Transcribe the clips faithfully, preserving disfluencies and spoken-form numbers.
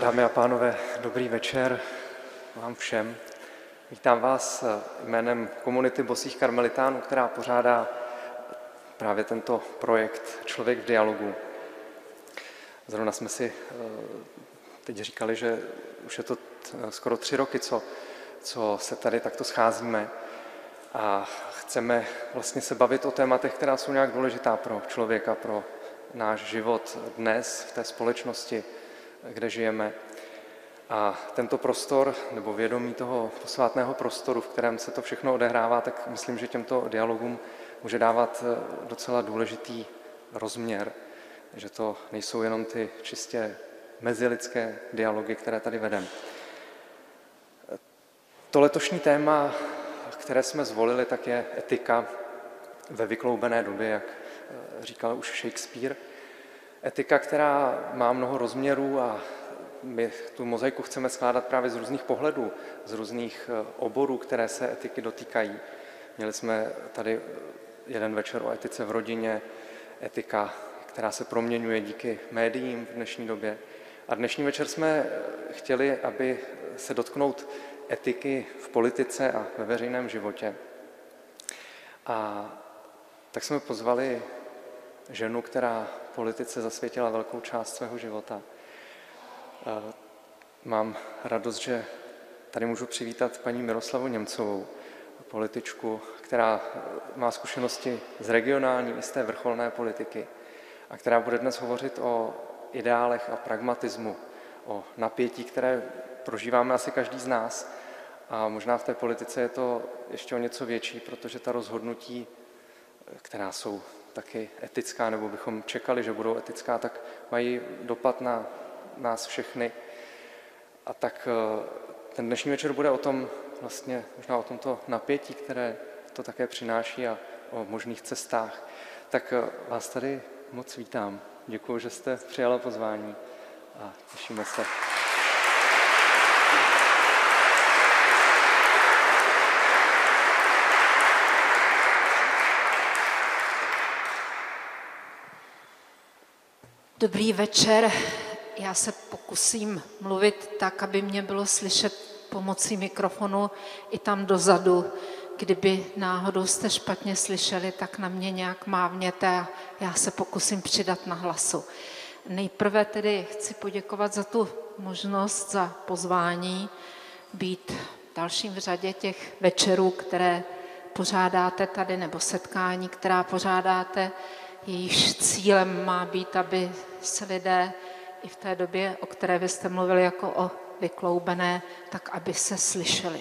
Dámy a pánové, dobrý večer vám všem. Vítám vás jménem komunity Bosých karmelitánů, která pořádá právě tento projekt Člověk v dialogu. Zrovna jsme si teď říkali, že už je to skoro tři roky, co, co se tady takto scházíme a chceme vlastně se bavit o tématech, která jsou nějak důležitá pro člověka, pro náš život dnes v té společnosti, kde žijeme. A tento prostor, nebo vědomí toho posvátného prostoru, v kterém se to všechno odehrává, tak myslím, že těmto dialogům může dávat docela důležitý rozměr, že to nejsou jenom ty čistě mezilidské dialogy, které tady vedeme. To letošní téma, které jsme zvolili, tak je etika ve vykloubené době, jak říkal už Shakespeare. Etika, která má mnoho rozměrů a my tu mozaiku chceme skládat právě z různých pohledů, z různých oborů, které se etiky dotýkají. Měli jsme tady jeden večer o etice v rodině, etika, která se proměňuje díky médiím v dnešní době. A dnešní večer jsme chtěli, aby se dotknout etiky v politice a ve veřejném životě. A tak jsme pozvali ženu, která politice zasvětila velkou část svého života. Mám radost, že tady můžu přivítat paní Miroslavu Němcovou, političku, která má zkušenosti z regionální i z té vrcholné politiky a která bude dnes hovořit o ideálech a pragmatismu, o napětí, které prožíváme asi každý z nás. A možná v té politice je to ještě o něco větší, protože ta rozhodnutí, která jsou taky etická, nebo bychom čekali, že budou etická, tak mají dopad na nás všechny. A tak ten dnešní večer bude o tom, vlastně možná o tomto napětí, které to také přináší a o možných cestách. Tak vás tady moc vítám. Děkuji, že jste přijala pozvání a těšíme se. Dobrý večer. Já se pokusím mluvit tak, aby mě bylo slyšet pomocí mikrofonu i tam dozadu. Kdyby náhodou jste špatně slyšeli, tak na mě nějak mávněte a já se pokusím přidat na hlasu. Nejprve tedy chci poděkovat za tu možnost, za pozvání být dalším v řadě těch večerů, které pořádáte tady, nebo setkání, která pořádáte. Jejíž cílem má být, aby se lidé i v té době, o které vy jste mluvili jako o vykloubené, tak aby se slyšeli.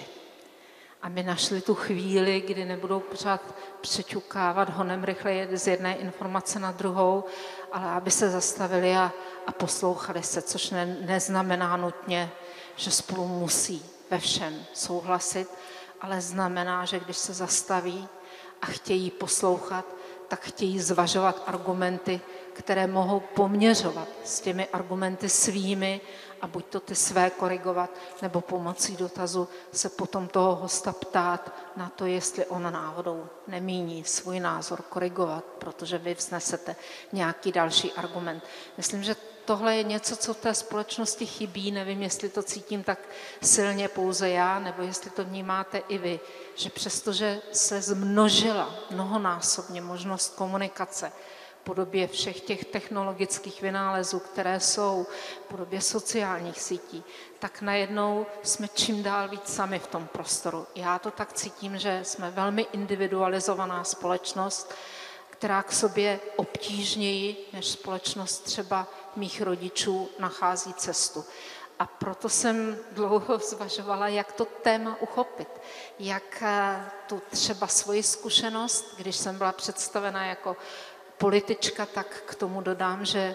Aby našli tu chvíli, kdy nebudou pořád přeťukávat honem rychle z jedné informace na druhou, ale aby se zastavili a, a poslouchali se, což ne, neznamená nutně, že spolu musí ve všem souhlasit, ale znamená, že když se zastaví a chtějí poslouchat, tak chtějí zvažovat argumenty, které mohou poměřovat s těmi argumenty svými a buď to ty své korigovat, nebo pomocí dotazu se potom toho hosta ptát na to, jestli on náhodou nemíní svůj názor korigovat, protože vy vznesete nějaký další argument. Myslím, že tohle je něco, co v té společnosti chybí, nevím, jestli to cítím tak silně pouze já, nebo jestli to vnímáte i vy, že přestože se zmnožila mnohonásobně možnost komunikace, v podobě všech těch technologických vynálezů, které jsou, v podobě sociálních sítí, tak najednou jsme čím dál víc sami v tom prostoru. Já to tak cítím, že jsme velmi individualizovaná společnost, která k sobě obtížněji než společnost třeba mých rodičů nachází cestu. A proto jsem dlouho zvažovala, jak to téma uchopit. Jak tu třeba svoji zkušenost, když jsem byla představena jako politička, tak k tomu dodám, že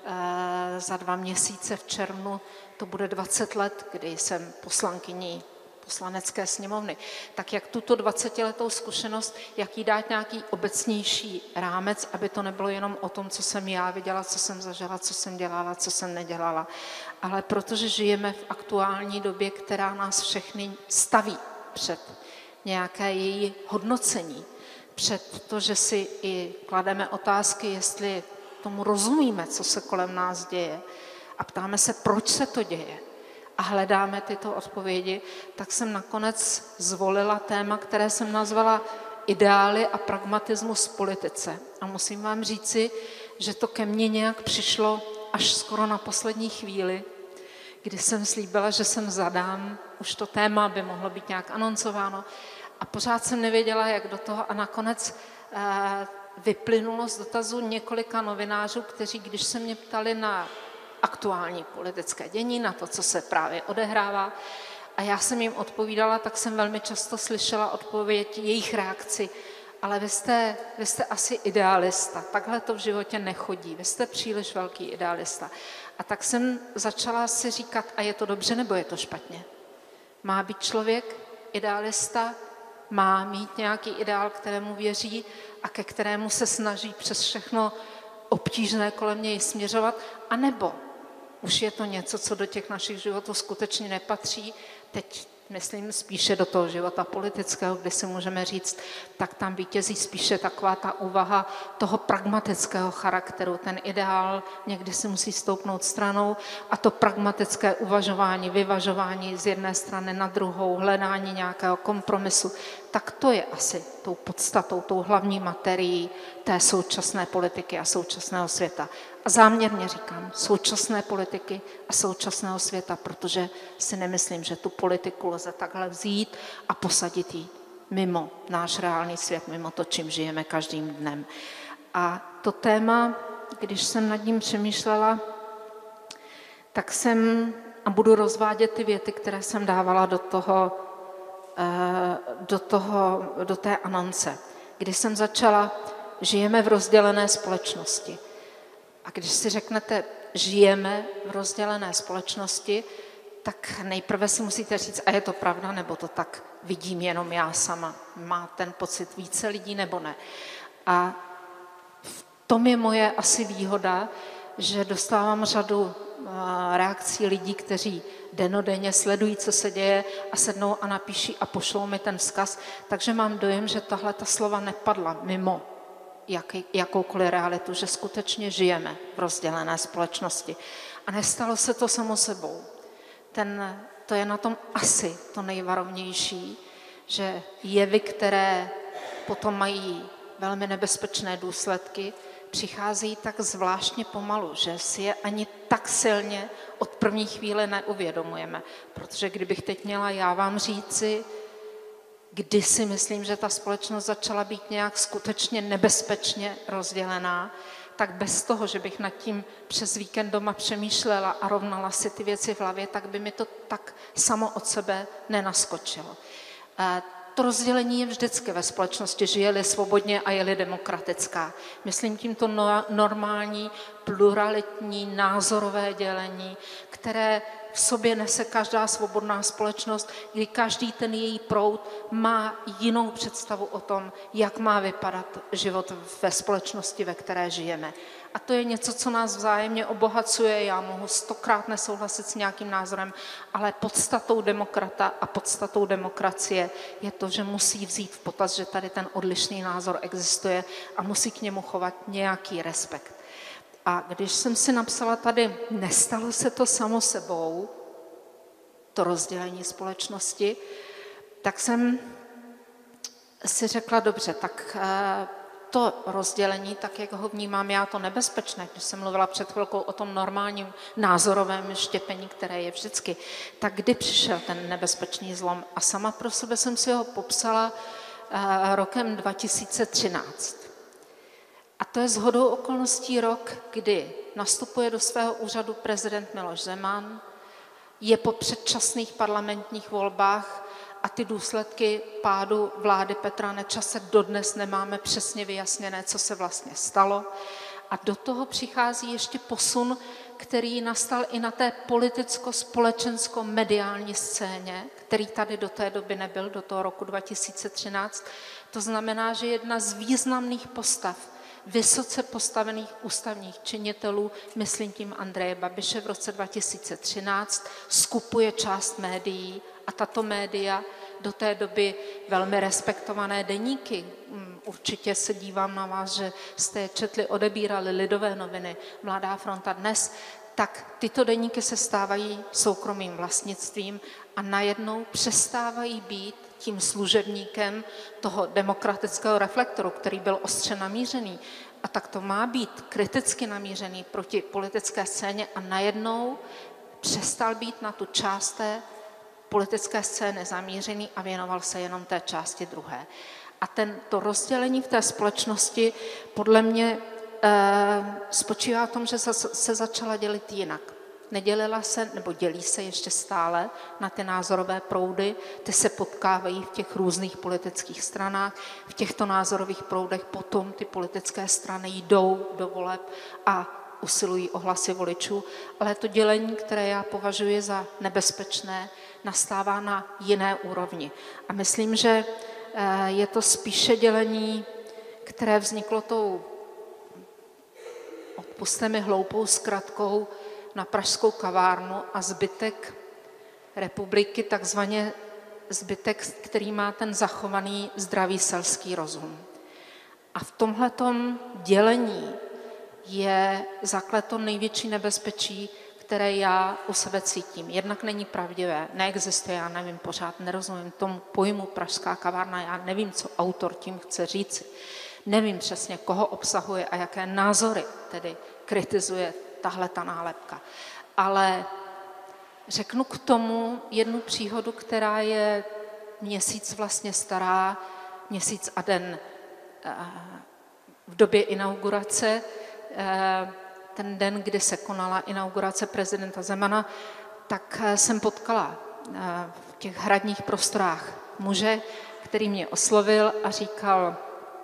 za dva měsíce v červnu to bude dvacet let, kdy jsem poslankyní Poslanecké sněmovny. Tak jak tuto dvacetiletou zkušenost, jak jí dát nějaký obecnější rámec, aby to nebylo jenom o tom, co jsem já viděla, co jsem zažila, co jsem dělala, co jsem nedělala. Ale protože žijeme v aktuální době, která nás všechny staví před nějaké její hodnocení, před to, že si i klademe otázky, jestli tomu rozumíme, co se kolem nás děje, a ptáme se, proč se to děje a hledáme tyto odpovědi, tak jsem nakonec zvolila téma, které jsem nazvala Ideály a pragmatismus v politice. A musím vám říci, že to ke mně nějak přišlo až skoro na poslední chvíli, kdy jsem slíbila, že jsem zadám už to téma, by mohlo být nějak anoncováno. A pořád jsem nevěděla, jak do toho. A nakonec eh, vyplynulo z dotazu několika novinářů, kteří, když se mě ptali na aktuální politické dění, na to, co se právě odehrává, a já jsem jim odpovídala, tak jsem velmi často slyšela odpověď, jejich reakci, ale vy jste, vy jste asi idealista, takhle to v životě nechodí, vy jste příliš velký idealista. A tak jsem začala si říkat, a je to dobře, nebo je to špatně? Má být člověk idealista, má mít nějaký ideál, kterému věří a ke kterému se snaží přes všechno obtížné kolem něj směřovat, anebo už je to něco, co do těch našich životů skutečně nepatří, teď myslím spíše do toho života politického, kde si můžeme říct, tak tam vítězí spíše taková ta úvaha toho pragmatického charakteru. Ten ideál někdy si musí stoupnout stranou a to pragmatické uvažování, vyvažování z jedné strany na druhou, hledání nějakého kompromisu, tak to je asi tou podstatou, tou hlavní materií té současné politiky a současného světa. A záměrně říkám současné politiky a současného světa, protože si nemyslím, že tu politiku lze takhle vzít a posadit ji mimo náš reálný svět, mimo to, čím žijeme každým dnem. A to téma, když jsem nad ním přemýšlela, tak jsem, a budu rozvádět ty věty, které jsem dávala do toho, do toho, do té anonce, kdy jsem začala, žijeme v rozdělené společnosti. A když si řeknete, žijeme v rozdělené společnosti, tak nejprve si musíte říct, a je to pravda, nebo to tak vidím jenom já sama. Má ten pocit více lidí, nebo ne. A v tom je moje asi výhoda, že dostávám řadu reakcí lidí, kteří dennodenně sledují, co se děje a sednou a napíší a pošlou mi ten vzkaz. Takže mám dojem, že tahle ta slova nepadla mimo jaký, jakoukoliv realitu, že skutečně žijeme v rozdělené společnosti. A nestalo se to samo sebou. Ten, to je na tom asi to nejvarovnější, že jevy, které potom mají velmi nebezpečné důsledky, přicházejí tak zvláštně pomalu, že si je ani tak silně od první chvíle neuvědomujeme. Protože kdybych teď měla já vám říci, kdy si myslím, že ta společnost začala být nějak skutečně nebezpečně rozdělená, tak bez toho, že bych nad tím přes víkend doma přemýšlela a rovnala si ty věci v hlavě, tak by mi to tak samo od sebe nenaskočilo. To rozdělení je vždycky ve společnosti, žije-li svobodně a je-li demokratická. Myslím tímto no, normální, pluralitní, názorové dělení, které v sobě nese každá svobodná společnost, kdy každý ten její proud má jinou představu o tom, jak má vypadat život ve společnosti, ve které žijeme. A to je něco, co nás vzájemně obohacuje. Já mohu stokrát nesouhlasit s nějakým názorem, ale podstatou demokrata a podstatou demokracie je to, že musí vzít v potaz, že tady ten odlišný názor existuje a musí k němu chovat nějaký respekt. A když jsem si napsala tady, nestalo se to samo sebou, to rozdělení společnosti, tak jsem si řekla, dobře, tak to rozdělení, tak jak ho vnímám já, to nebezpečné, když jsem mluvila před chvilkou o tom normálním názorovém štěpení, které je vždycky, tak kdy přišel ten nebezpečný zlom? A sama pro sebe jsem si ho popsala rokem dva tisíce třináct. A to je shodou okolností rok, kdy nastupuje do svého úřadu prezident Miloš Zeman, je po předčasných parlamentních volbách a ty důsledky pádu vlády Petra Nečase dodnes nemáme přesně vyjasněné, co se vlastně stalo. A do toho přichází ještě posun, který nastal i na té politicko-společensko-mediální scéně, který tady do té doby nebyl, do toho roku dva tisíce třináct. To znamená, že jedna z významných postav vysoce postavených ústavních činitelů, myslím tím Andreje Babiše v roce dva tisíce třináct, skupuje část médií a tato média do té doby velmi respektované deníky. Určitě se dívám na vás, že jste je četli, odebírali Lidové noviny, Mladá fronta dnes, tak tyto deníky se stávají soukromým vlastnictvím a najednou přestávají být tím služebníkem toho demokratického reflektoru, který byl ostře namířený. A tak to má být kriticky namířený proti politické scéně a najednou přestal být na tu část té politické scény zamířený a věnoval se jenom té části druhé. A ten, to rozdělení v té společnosti podle mě e, spočívá v tom, že se, se začala dělit jinak. Nedělila se, nebo dělí se ještě stále na ty názorové proudy, ty se potkávají v těch různých politických stranách, v těchto názorových proudech potom ty politické strany jdou do voleb a usilují o hlasy voličů, ale to dělení, které já považuji za nebezpečné, nastává na jiné úrovni. A myslím, že je to spíše dělení, které vzniklo tou, odpusťte mi, hloupou zkratkou na pražskou kavárnu a zbytek republiky, takzvaně zbytek, který má ten zachovaný zdravý selský rozum. A v tomhletom dělení je zakleto největší nebezpečí, které já u sebe cítím. Jednak není pravdivé, neexistuje, já nevím, pořád nerozumím tomu pojmu pražská kavárna, já nevím, co autor tím chce říct. Nevím přesně, koho obsahuje a jaké názory tedy kritizuje tahle ta nálepka. Ale řeknu k tomu jednu příhodu, která je měsíc vlastně stará, měsíc a den v době inaugurace, ten den, kdy se konala inaugurace prezidenta Zemana, tak jsem potkala v těch hradních prostorách muže, který mě oslovil a říkal: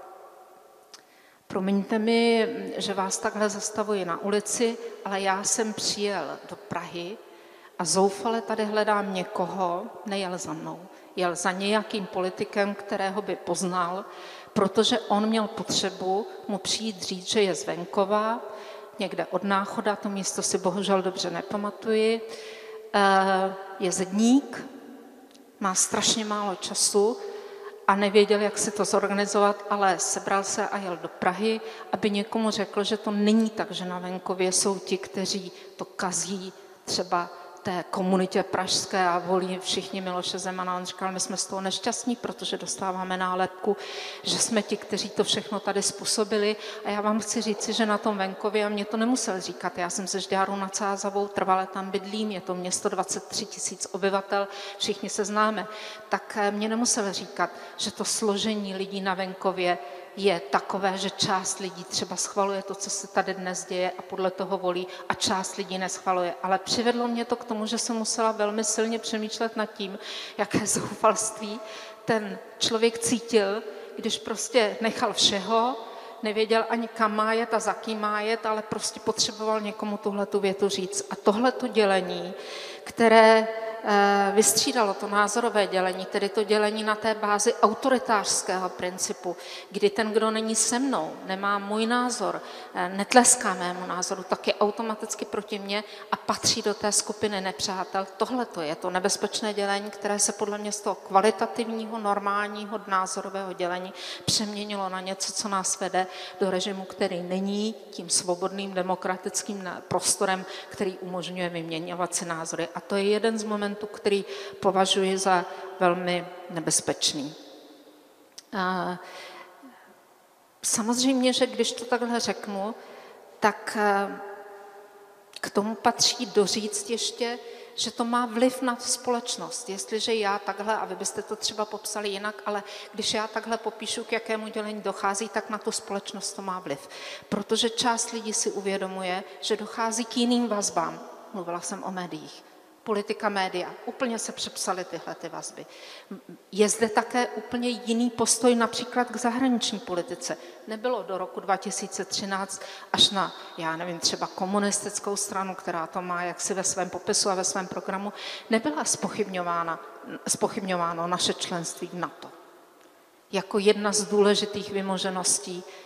promiňte mi, že vás takhle zastavuji na ulici, ale já jsem přijel do Prahy a zoufale tady hledám někoho, nejel za mnou, jel za nějakým politikem, kterého by poznal, protože on měl potřebu mu přijít říct, že je z venkova, někde od Náchoda, to místo si bohužel dobře nepamatuji, je zedník, má strašně málo času a nevěděl, jak si to zorganizovat, ale sebral se a jel do Prahy, aby někomu řekl, že to není tak, že na venkově jsou ti, kteří to kazí třeba té komunitě pražské a volí všichni Miloše Zemana. On říkal, my jsme z toho nešťastní, protože dostáváme nálepku, že jsme ti, kteří to všechno tady způsobili. A já vám chci říci, že na tom venkově, a mě to nemusel říkat, já jsem ze Žďáru nad Sázavou, trvale tam bydlím, je to město dvacet tři tisíc obyvatel, všichni se známe, tak mě nemusel říkat, že to složení lidí na venkově je takové, že část lidí třeba schvaluje to, co se tady dnes děje a podle toho volí a část lidí neschvaluje. Ale přivedlo mě to k tomu, že jsem musela velmi silně přemýšlet nad tím, jaké zoufalství ten člověk cítil, když prostě nechal všeho, nevěděl ani kam má jet a za kým má jet, ale prostě potřeboval někomu tuhletu větu říct. A tohleto dělení, které vystřídalo to názorové dělení, tedy to dělení na té bázi autoritářského principu, kdy ten, kdo není se mnou, nemá můj názor, netleská mému názoru, tak je automaticky proti mně a patří do té skupiny nepřátel. Tohle to je to nebezpečné dělení, které se podle mě z toho kvalitativního, normálního názorového dělení přeměnilo na něco, co nás vede do režimu, který není tím svobodným demokratickým prostorem, který umožňuje vyměňovat si názory. A to je jeden z momentů, který považuji za velmi nebezpečný. Samozřejmě, že když to takhle řeknu, tak k tomu patří doříct ještě, že to má vliv na společnost. Jestliže já takhle, a vy byste to třeba popsali jinak, ale když já takhle popíšu, k jakému dělení dochází, tak na tu společnost to má vliv. Protože část lidí si uvědomuje, že dochází k jiným vazbám. Mluvila jsem o médiích. Politika, média, úplně se přepsaly tyhle ty vazby. Je zde také úplně jiný postoj například k zahraniční politice. Nebylo do roku dva tisíce třináct až na, já nevím, třeba komunistickou stranu, která to má jaksi ve svém popisu a ve svém programu, nebyla zpochybňována, zpochybňováno naše členství v NATO. Jako jedna z důležitých vymožeností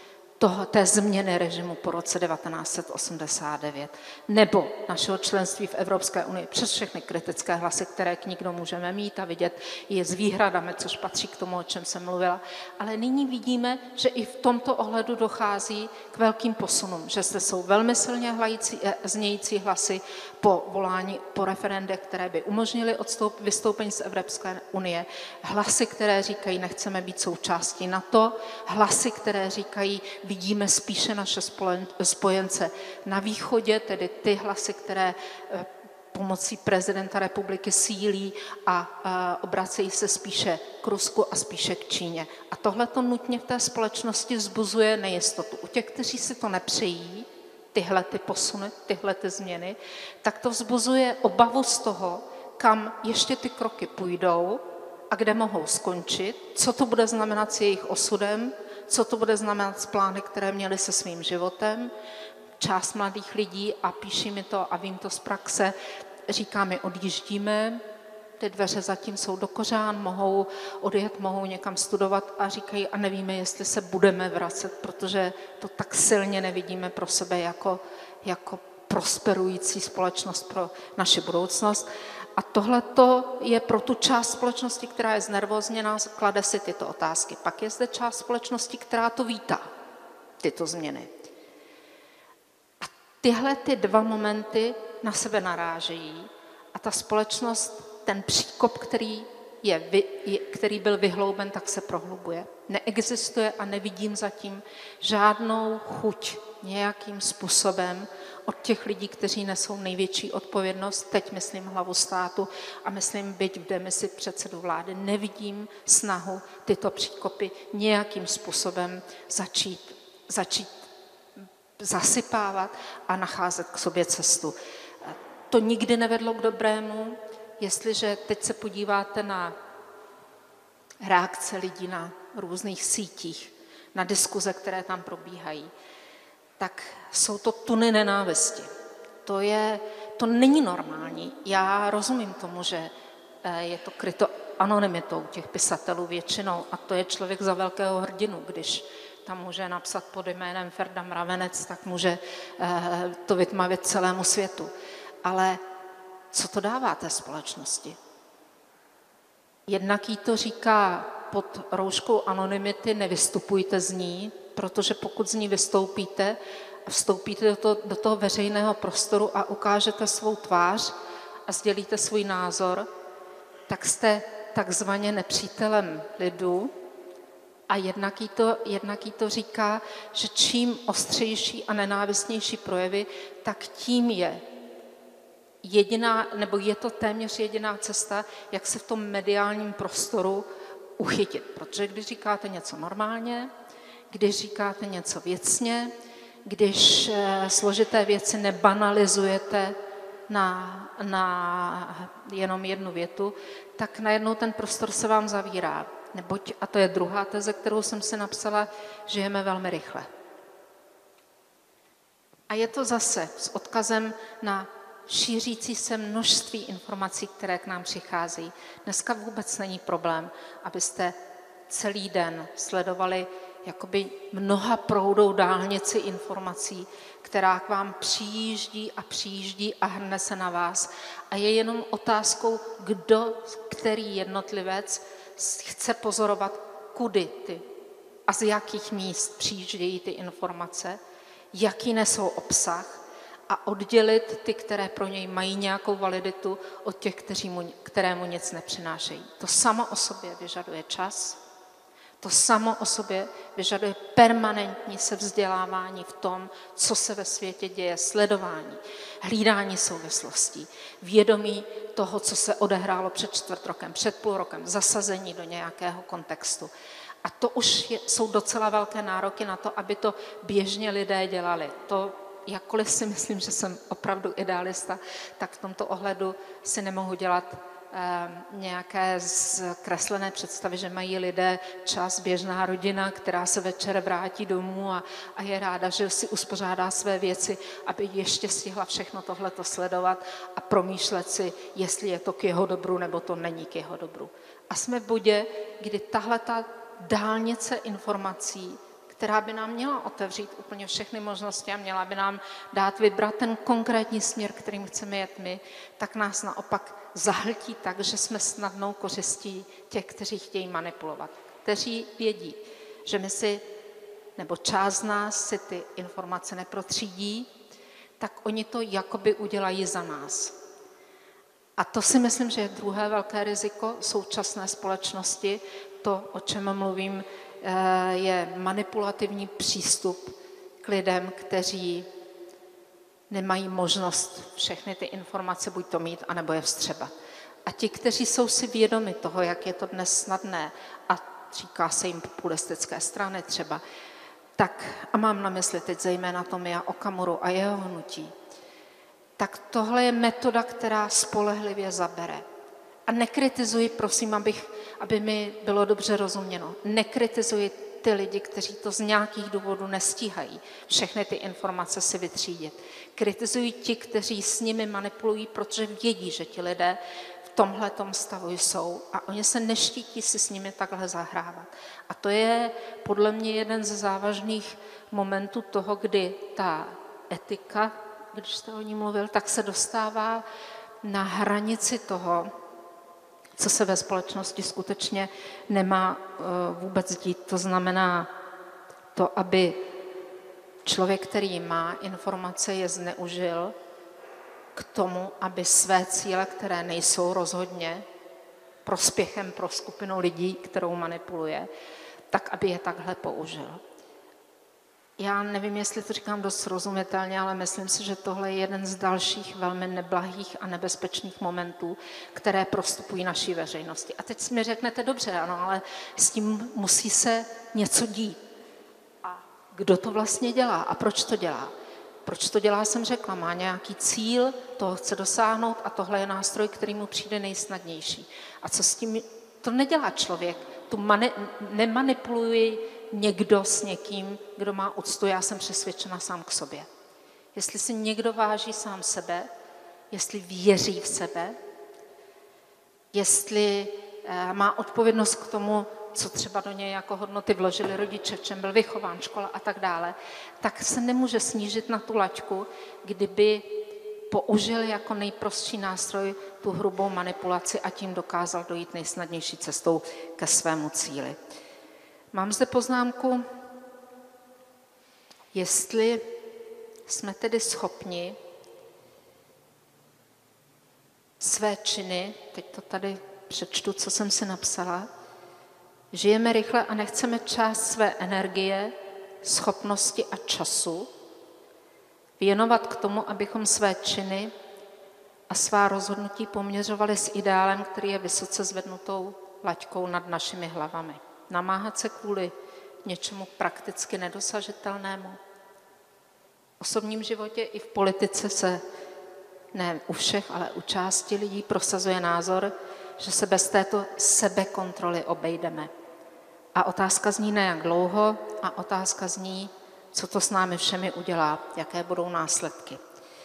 toho, té změny režimu po roce devatenáct set osmdesát devět, nebo našeho členství v Evropské unii přes všechny kritické hlasy, které k nikdo můžeme mít a vidět je s výhradami, což patří k tomu, o čem jsem mluvila. Ale nyní vidíme, že i v tomto ohledu dochází k velkým posunům, že zde jsou velmi silně hlající, znějící hlasy po volání po referendech, které by umožnily odstoup, vystoupení z Evropské unie, hlasy, které říkají, nechceme být součástí NATO, hlasy, které říkají, vidíme spíše naše spojence na východě, tedy ty hlasy, které pomocí prezidenta republiky sílí a obracejí se spíše k Rusku a spíše k Číně. A tohle to nutně v té společnosti vzbuzuje nejistotu. U těch, kteří si to nepřejí, tyhle ty posuny, tyhle ty změny, tak to vzbuzuje obavu z toho, kam ještě ty kroky půjdou a kde mohou skončit, co to bude znamenat s jejich osudem, co to bude znamenat s plány, které měli se svým životem. Část mladých lidí, a píší mi to a vím to z praxe, říká mi, odjíždíme, ty dveře zatím jsou do kořán, mohou odjet, mohou někam studovat a říkají, a nevíme, jestli se budeme vracet, protože to tak silně nevidíme pro sebe jako, jako prosperující společnost pro naši budoucnost. A tohle je pro tu část společnosti, která je znervózněná, klade si tyto otázky. Pak je zde část společnosti, která to vítá, tyto změny. A tyhle ty dva momenty na sebe narážejí a ta společnost, ten příkop, který, je, který byl vyhlouben, tak se prohlubuje. Neexistuje a nevidím zatím žádnou chuť nějakým způsobem od těch lidí, kteří nesou největší odpovědnost, teď myslím hlavu státu a myslím byť v demisi předsedu vlády, nevidím snahu tyto příkopy nějakým způsobem začít, začít zasypávat a nacházet k sobě cestu. To nikdy nevedlo k dobrému, jestliže teď se podíváte na reakce lidí na různých sítích, na diskuze, které tam probíhají, tak jsou to tuny nenávisti. To, je, to není normální. Já rozumím tomu, že je to kryto anonymitou těch pisatelů většinou a to je člověk za velkého hrdinu, když tam může napsat pod jménem Ferda Mravenec, tak může to vytmavit celému světu. Ale co to dává té společnosti? Jednak jí to říká pod rouškou anonymity, nevystupujte z ní, protože pokud z ní vystoupíte a vstoupíte do toho, do toho veřejného prostoru a ukážete svou tvář a sdělíte svůj názor, tak jste takzvaně nepřítelem lidu a jednak jí to, jednak jí to říká, že čím ostřejší a nenávistnější projevy, tak tím je jediná, nebo je to téměř jediná cesta, jak se v tom mediálním prostoru uchytit. Protože když říkáte něco normálně, když říkáte něco věcně, když složité věci nebanalizujete na, na jenom jednu větu, tak najednou ten prostor se vám zavírá. Neboť, a to je druhá teze, kterou jsem si napsala, žijeme velmi rychle. A je to zase s odkazem na šířící se množství informací, které k nám přicházejí. Dneska vůbec není problém, abyste celý den sledovali jakoby mnoha proudou dálnici informací, která k vám přijíždí a přijíždí a hrne se na vás. A je jenom otázkou, kdo, který jednotlivec chce pozorovat, kudy ty a z jakých míst přijíždějí ty informace, jaký nesou obsah, a oddělit ty, které pro něj mají nějakou validitu, od těch, kteří mu, kterému nic nepřinášejí. To samo o sobě vyžaduje čas, to samo o sobě vyžaduje permanentní sevzdělávání v tom, co se ve světě děje, sledování, hlídání souvislostí, vědomí toho, co se odehrálo před čtvrt rokem, před půl rokem, zasazení do nějakého kontextu. A to už je, jsou docela velké nároky na to, aby to běžně lidé dělali. To jakkoliv si myslím, že jsem opravdu idealista, tak v tomto ohledu si nemohu dělat eh, nějaké zkreslené představy, že mají lidé čas, běžná rodina, která se večer vrátí domů a, a je ráda, že si uspořádá své věci, aby ještě stihla všechno tohleto sledovat a promýšlet si, jestli je to k jeho dobru, nebo to není k jeho dobru. A jsme v bodě, kdy tahleta dálnice informací, která by nám měla otevřít úplně všechny možnosti a měla by nám dát vybrat ten konkrétní směr, kterým chceme jet my, tak nás naopak zahltí tak, že jsme snadnou kořistí těch, kteří chtějí manipulovat, kteří vědí, že my si, nebo část z nás si ty informace neprotřídí, tak oni to jakoby udělají za nás. A to si myslím, že je druhé velké riziko současné společnosti. To, o čem mluvím, je manipulativní přístup k lidem, kteří nemají možnost všechny ty informace buď to mít, anebo je vstřebat. A ti, kteří jsou si vědomi toho, jak je to dnes snadné, a říká se jim populistické strany třeba, tak, a mám na mysli teď zejména Tomia Okamuru a jeho hnutí, tak tohle je metoda, která spolehlivě zabere. A nekritizuji, prosím, abych, aby mi bylo dobře rozuměno, nekritizuji ty lidi, kteří to z nějakých důvodů nestíhají všechny ty informace si vytřídit. Kritizuji ti, kteří s nimi manipulují, protože vědí, že ti lidé v tomhletom stavu jsou a oni se neštítí si s nimi takhle zahrávat. A to je podle mě jeden ze závažných momentů toho, kdy ta etika, když jste o ní mluvil, tak se dostává na hranici toho, co se ve společnosti skutečně nemá vůbec dít. To znamená to, aby člověk, který má informace, je zneužil k tomu, aby své cíle, které nejsou rozhodně prospěchem pro skupinu lidí, kterou manipuluje, tak aby je takhle použil. Já nevím, jestli to říkám dost srozumitelně, ale myslím si, že tohle je jeden z dalších velmi neblahých a nebezpečných momentů, které prostupují naší veřejnosti. A teď si mi řeknete, dobře, ano, ale s tím musí se něco dít. A kdo to vlastně dělá a proč to dělá? Proč to dělá, jsem řekla, má nějaký cíl, toho chce dosáhnout a tohle je nástroj, který mu přijde nejsnadnější. A co s tím? To nedělá člověk. Tu mani- nemanipuluji někdo s někým, kdo má úctu, já jsem přesvědčena sám k sobě. Jestli si někdo váží sám sebe, jestli věří v sebe, jestli e, má odpovědnost k tomu, co třeba do něj jako hodnoty vložili rodiče, v čem byl vychován, škola a tak dále, tak se nemůže snížit na tu laťku, kdyby použil jako nejprostší nástroj tu hrubou manipulaci a tím dokázal dojít nejsnadnější cestou ke svému cíli. Mám zde poznámku, jestli jsme tedy schopni své činy, teď to tady přečtu, co jsem si napsala, žijeme rychle a nechceme část své energie, schopnosti a času věnovat k tomu, abychom své činy a svá rozhodnutí poměřovali s ideálem, který je vysoce zvednutou laťkou nad našimi hlavami. Namáhat se kvůli něčemu prakticky nedosažitelnému. V osobním životě i v politice se, ne u všech, ale u části lidí prosazuje názor, že se bez této sebekontroly obejdeme. A otázka zní ne jak dlouho, a otázka zní, co to s námi všemi udělá, jaké budou následky.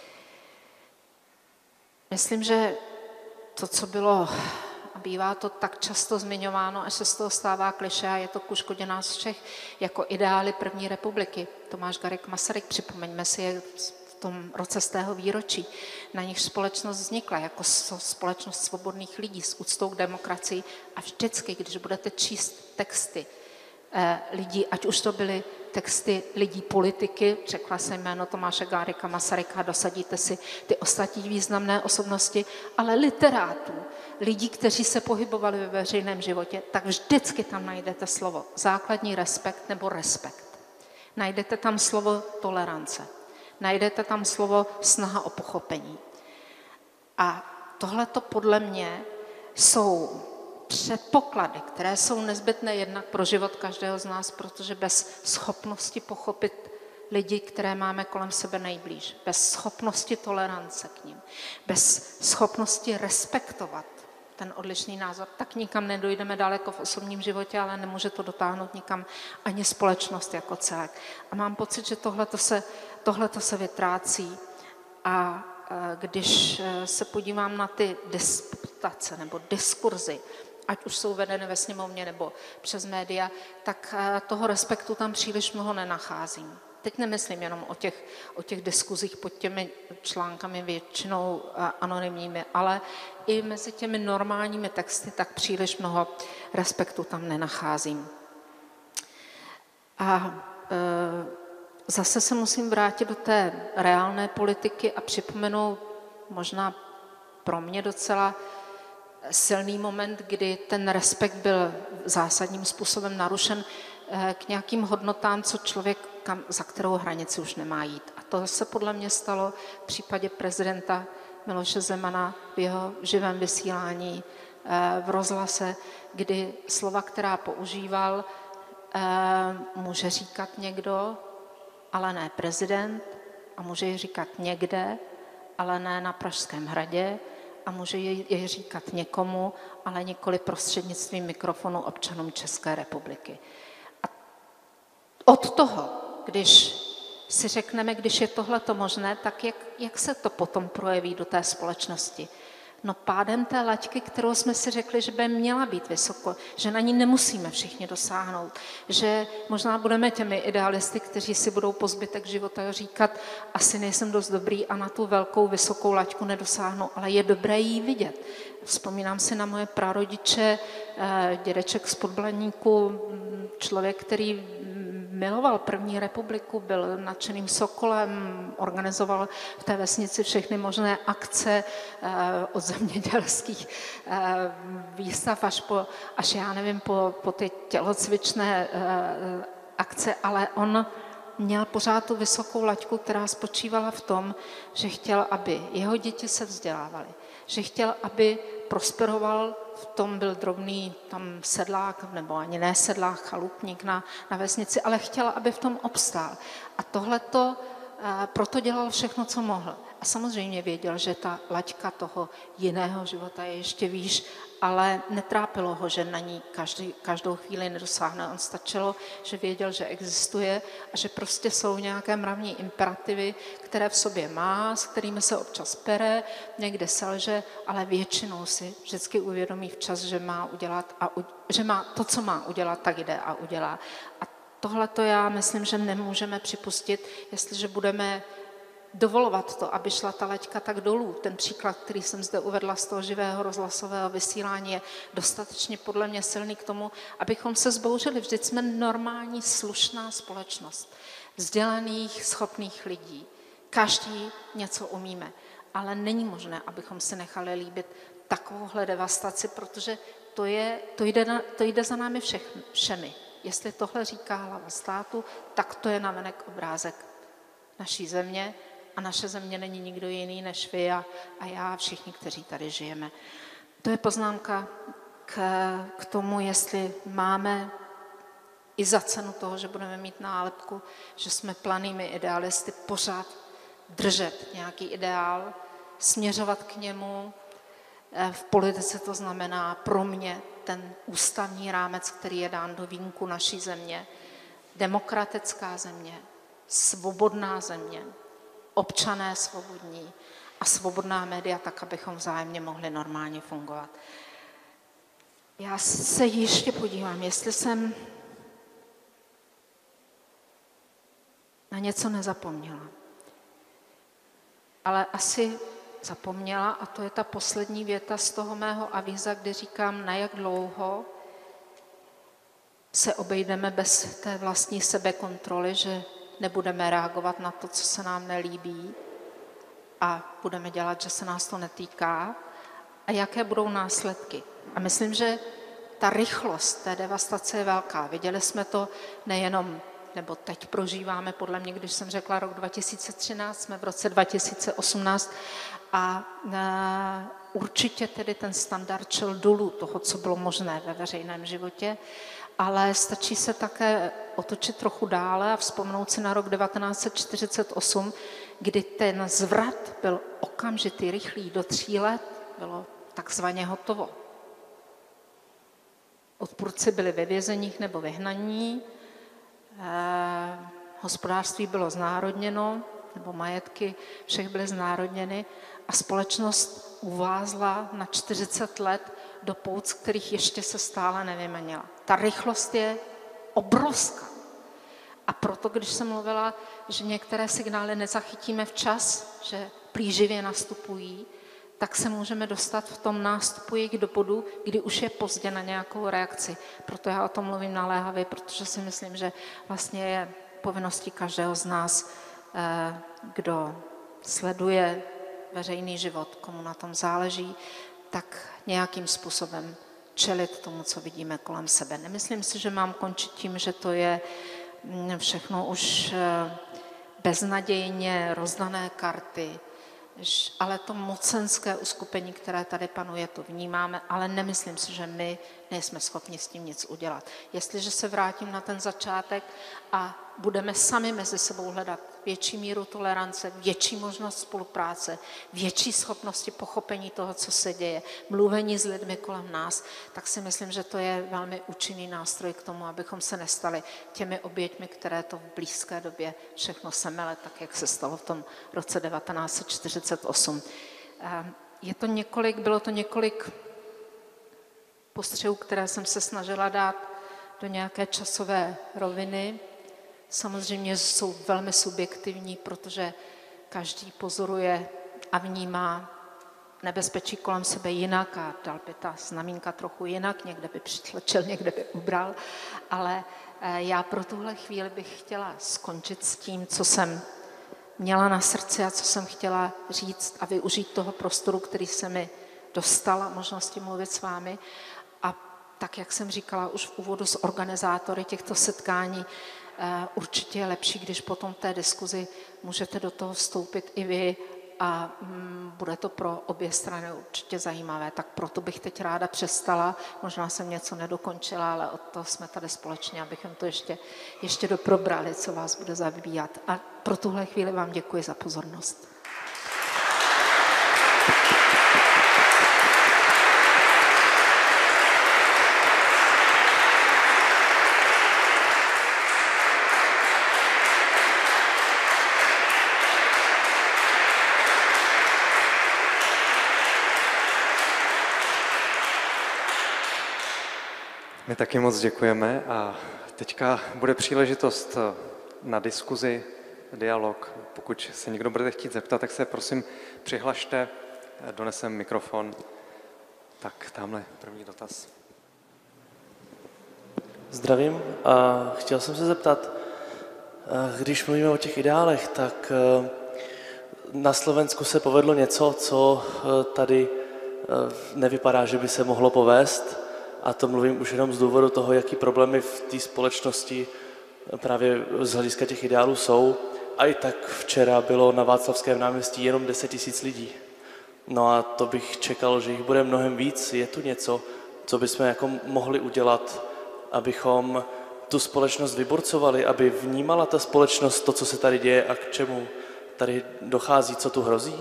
Myslím, že to, co bylo a bývá to tak často zmiňováno, až se z toho stává klišé a je to ku škodě nás všech, jako ideály první republiky. Tomáš Garrigue Masaryk, připomeňme si je v tom roce z tého výročí, na nich společnost vznikla jako společnost svobodných lidí s úctou k demokracii a vždycky, když budete číst texty eh, lidí, ať už to byly texty lidí politiky, řekla jsem jméno Tomáše Garrigua Masaryka, dosadíte si ty ostatní významné osobnosti, ale literátů, lidí, kteří se pohybovali ve veřejném životě, tak vždycky tam najdete slovo základní respekt nebo respekt. Najdete tam slovo tolerance. Najdete tam slovo snaha o pochopení. A tohleto podle mě jsou předpoklady, které jsou nezbytné jednak pro život každého z nás, protože bez schopnosti pochopit lidi, které máme kolem sebe nejblíž, bez schopnosti tolerance k nim, bez schopnosti respektovat ten odlišný názor, tak nikam nedojdeme daleko v osobním životě, ale nemůže to dotáhnout nikam ani společnost jako celek. A mám pocit, že tohleto se, tohleto se vytrácí. A když se podívám na ty disputace nebo diskurzy ať už jsou vedeny ve sněmovně nebo přes média, tak toho respektu tam příliš mnoho nenacházím. Teď nemyslím jenom o těch, o těch diskuzích pod těmi článkami většinou anonymními, ale i mezi těmi normálními texty tak příliš mnoho respektu tam nenacházím. A e, zase se musím vrátit do té reálné politiky a připomenout možná pro mě docela silný moment, kdy ten respekt byl zásadním způsobem narušen k nějakým hodnotám, co člověk, kam, za kterou hranici už nemá jít. A to se podle mě stalo v případě prezidenta Miloše Zemana v jeho živém vysílání v rozhlase, kdy slova, která používal, může říkat někdo, ale ne prezident, a může je říkat někde, ale ne na Pražském hradě, a může je říkat někomu, ale nikoli prostřednictvím mikrofonu občanům České republiky. A od toho, když si řekneme, když je tohleto možné, tak jak, jak se to potom projeví do té společnosti? No pádem té laťky, kterou jsme si řekli, že by měla být vysoko, že na ní nemusíme všichni dosáhnout, že možná budeme těmi idealisty, kteří si budou po zbytek života říkat, asi nejsem dost dobrý a na tu velkou vysokou laťku nedosáhnu, ale je dobré jí vidět. Vzpomínám si na moje prarodiče, dědeček z Podblaníku, člověk, který miloval první republiku, byl nadšeným sokolem, organizoval v té vesnici všechny možné akce od zemědělských výstav až, po, až já nevím, po, po ty tělocvičné akce, ale on měl pořád tu vysokou laťku, která spočívala v tom, že chtěl, aby jeho děti se vzdělávaly, že chtěl, aby prosperoval, v tom byl drobný tam sedlák, nebo ani ne sedlák, chalupník na, na vesnici, ale chtěl, aby v tom obstál. A tohleto, proto dělal všechno, co mohl. A samozřejmě věděl, že ta laťka toho jiného života je ještě výš, ale netrápilo ho, že na ní každý, každou chvíli nedosáhne. On stačilo, že věděl, že existuje a že prostě jsou nějaké mravní imperativy, které v sobě má, s kterými se občas pere, někde selže, ale většinou si vždycky uvědomí včas, že má udělat a že má to, co má udělat, tak jde a udělá. A tohle to já myslím, že nemůžeme připustit, jestliže budeme dovolovat to, aby šla ta laťka tak dolů. Ten příklad, který jsem zde uvedla z toho živého rozhlasového vysílání, je dostatečně podle mě silný k tomu, abychom se zbouřili. Vždyť jsme normální, slušná společnost. Vzdělaných, schopných lidí. Každý něco umíme. Ale není možné, abychom si nechali líbit takovouhle devastaci, protože to, je, to, jde, na, to jde za námi všech, všemi. Jestli tohle říká hlava státu, tak to je navenek obrázek naší země, a naše země není nikdo jiný než vy a, a já, všichni, kteří tady žijeme. To je poznámka k, k tomu, jestli máme i za cenu toho, že budeme mít nálepku, že jsme planými idealisty, pořád držet nějaký ideál, směřovat k němu. V politice to znamená pro mě ten ústavní rámec, který je dán do vínku naší země, demokratická země, svobodná země, občané svobodní a svobodná média, tak, abychom vzájemně mohli normálně fungovat. Já se ještě podívám, jestli jsem na něco nezapomněla. Ale asi zapomněla, a to je ta poslední věta z toho mého avíza, kde říkám, na jak dlouho se obejdeme bez té vlastní sebekontroly, že nebudeme reagovat na to, co se nám nelíbí a budeme dělat, že se nás to netýká a jaké budou následky. A myslím, že ta rychlost té devastace je velká. Viděli jsme to nejenom, nebo teď prožíváme, podle mě, když jsem řekla rok dva tisíce třináct, jsme v roce dva tisíce osmnáct a určitě tedy ten standard šel dolů toho, co bylo možné ve veřejném životě, ale stačí se také otočit trochu dále a vzpomenout si na rok devatenáct set čtyřicet osm, kdy ten zvrat byl okamžitý, rychlý, do tří let bylo takzvaně hotovo. Odpůrci byli ve vězeních nebo vyhnaní, eh, hospodářství bylo znárodněno, nebo majetky všech byly znárodněny a společnost uvázla na čtyřicet let do pouc, kterých ještě se stále nevymanila. Ta rychlost je obrovská. A proto, když jsem mluvila, že některé signály nezachytíme včas, že plíživě nastupují, tak se můžeme dostat v tom nástupu jejich do bodu, kdy už je pozdě na nějakou reakci. Proto já o tom mluvím naléhavě, protože si myslím, že vlastně je povinností každého z nás, kdo sleduje veřejný život, komu na tom záleží, tak nějakým způsobem čelit tomu, co vidíme kolem sebe. Nemyslím si, že mám končit tím, že to je všechno už beznadějně rozdané karty, ale to mocenské uskupení, které tady panuje, to vnímáme, ale nemyslím si, že my nejsme schopni s tím nic udělat. Jestliže se vrátím na ten začátek a budeme sami mezi sebou hledat větší míru tolerance, větší možnost spolupráce, větší schopnosti pochopení toho, co se děje, mluvení s lidmi kolem nás, tak si myslím, že to je velmi účinný nástroj k tomu, abychom se nestali těmi oběťmi, které to v blízké době všechno semele, tak jak se stalo v tom roce devatenáct set čtyřicet osm. Je to několik, bylo to několik postřehů, které jsem se snažila dát do nějaké časové roviny. Samozřejmě jsou velmi subjektivní, protože každý pozoruje a vnímá nebezpečí kolem sebe jinak a dal by ta znamínka trochu jinak, někde by přitlačil, někde by ubral, ale já pro tuhle chvíli bych chtěla skončit s tím, co jsem měla na srdci a co jsem chtěla říct a využít toho prostoru, který se mi dostal a možnosti mluvit s vámi. A tak, jak jsem říkala už v úvodu s organizátory těchto setkání, určitě je lepší, když potom té diskuzi můžete do toho vstoupit i vy a mm, bude to pro obě strany určitě zajímavé. Tak proto bych teď ráda přestala. Možná jsem něco nedokončila, ale od toho jsme tady společně, abychom to ještě, ještě doprobrali, co vás bude zabíjat. A pro tuhle chvíli vám děkuji za pozornost. My taky moc děkujeme a teďka bude příležitost na diskuzi, dialog. Pokud se někdo budete chtít zeptat, tak se prosím přihlašte, donesem mikrofon. Tak tamhle první dotaz. Zdravím a chtěl jsem se zeptat, když mluvíme o těch ideálech, tak na Slovensku se povedlo něco, co tady nevypadá, že by se mohlo povést. A to mluvím už jenom z důvodu toho, jaký problémy v té společnosti právě z hlediska těch ideálů jsou. A i tak včera bylo na Václavském náměstí jenom deset tisíc lidí. No a to bych čekal, že jich bude mnohem víc. Je tu něco, co bychom jako mohli udělat, abychom tu společnost vyburcovali, aby vnímala ta společnost to, co se tady děje a k čemu tady dochází, co tu hrozí?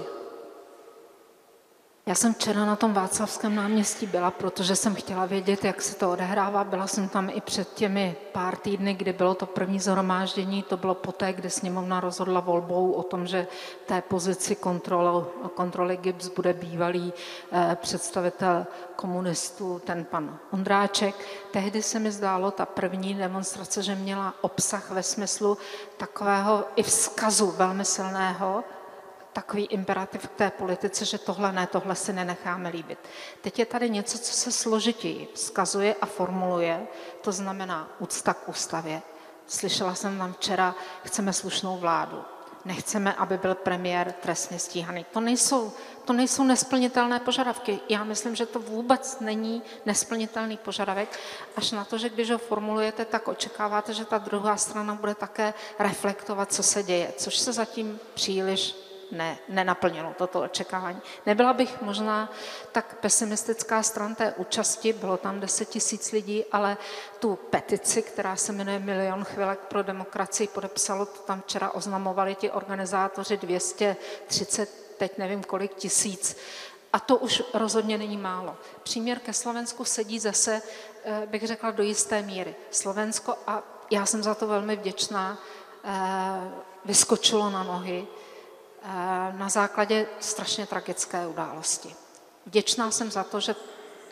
Já jsem včera na tom Václavském náměstí byla, protože jsem chtěla vědět, jak se to odehrává. Byla jsem tam i před těmi pár týdny, kdy bylo to první shromáždění. To bylo poté, kdy sněmovna rozhodla volbou o tom, že v té pozici kontroly, kontroly G I B S bude bývalý eh, představitel komunistů, ten pan Ondráček. Tehdy se mi zdálo, ta první demonstrace, že měla obsah ve smyslu takového i vzkazu velmi silného, takový imperativ k té politice, že tohle ne, tohle si nenecháme líbit. Teď je tady něco, co se složitěji vzkazuje a formuluje, to znamená úcta k ústavě. Slyšela jsem tam včera, chceme slušnou vládu. Nechceme, aby byl premiér trestně stíhaný. To nejsou, to nejsou nesplnitelné požadavky. Já myslím, že to vůbec není nesplnitelný požadavek, až na to, že když ho formulujete, tak očekáváte, že ta druhá strana bude také reflektovat, co se děje, což se zatím příliš Ne, nenaplnilo toto očekávání. Nebyla bych možná tak pesimistická stran té účasti, bylo tam deset tisíc lidí, ale tu petici, která se jmenuje Milion chvilek pro demokracii, podepsalo, to tam včera oznamovali ti organizátoři dvě stě třicet, teď nevím kolik tisíc. A to už rozhodně není málo. Příměr ke Slovensku sedí zase, bych řekla, do jisté míry. Slovensko, a já jsem za to velmi vděčná, vyskočilo na nohy na základě strašně tragické události. Vděčná jsem za to, že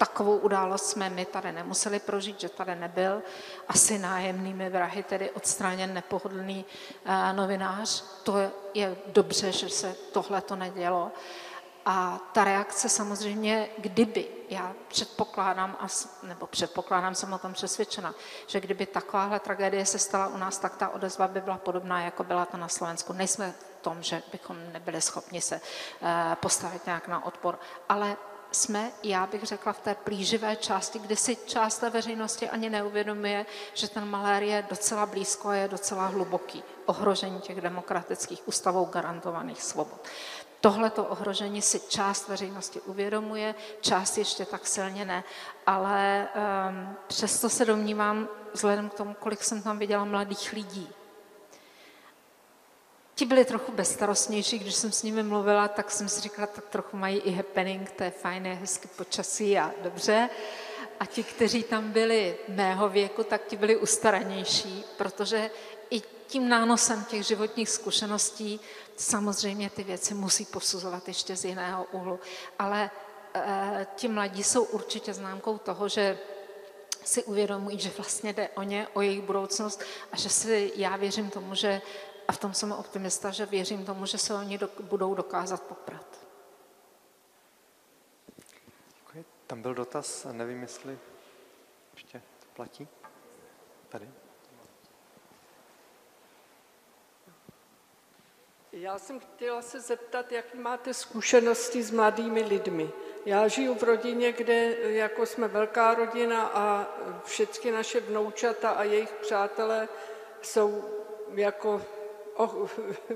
takovou událost jsme my tady nemuseli prožít, že tady nebyl, asi nájemnými vrahy tedy odstráněn nepohodlný uh, novinář. To je dobře, že se tohle to nedělo. A ta reakce samozřejmě, kdyby, já předpokládám, nebo předpokládám, jsem o tom přesvědčena, že kdyby takováhle tragédie se stala u nás, tak ta odezva by byla podobná, jako byla to na Slovensku. Nejsme v tom, že bychom nebyli schopni se postavit nějak na odpor, ale jsme, já bych řekla, v té plíživé části, kdy si část té veřejnosti ani neuvědomuje, že ten malér je docela blízko a je docela hluboký. Ohrožení těch demokratických ústavou garantovaných svobod. Tohleto ohrožení si část veřejnosti uvědomuje, část ještě tak silně ne, ale um, přesto se domnívám, vzhledem k tomu, kolik jsem tam viděla mladých lidí. Ti byli trochu bezstarostnější, když jsem s nimi mluvila, tak jsem si říkala, tak trochu mají i happening, to je fajn, je hezky počasí a dobře. A ti, kteří tam byli mého věku, tak ti byli ustaranější, protože i tím nánosem těch životních zkušeností samozřejmě ty věci musí posuzovat ještě z jiného úhlu. Ale e, ti mladí jsou určitě známkou toho, že si uvědomují, že vlastně jde o ně, o jejich budoucnost a že si, já věřím tomu, že, a v tom jsem optimista, že věřím tomu, že se oni do, budou dokázat poprat. Děkuji. Tam byl dotaz, nevím, jestli ještě to platí. Tady. Já jsem chtěla se zeptat, jak máte zkušenosti s mladými lidmi. Já žiju v rodině, kde jako jsme velká rodina a všechny naše vnoučata a jejich přátelé jsou jako, oh,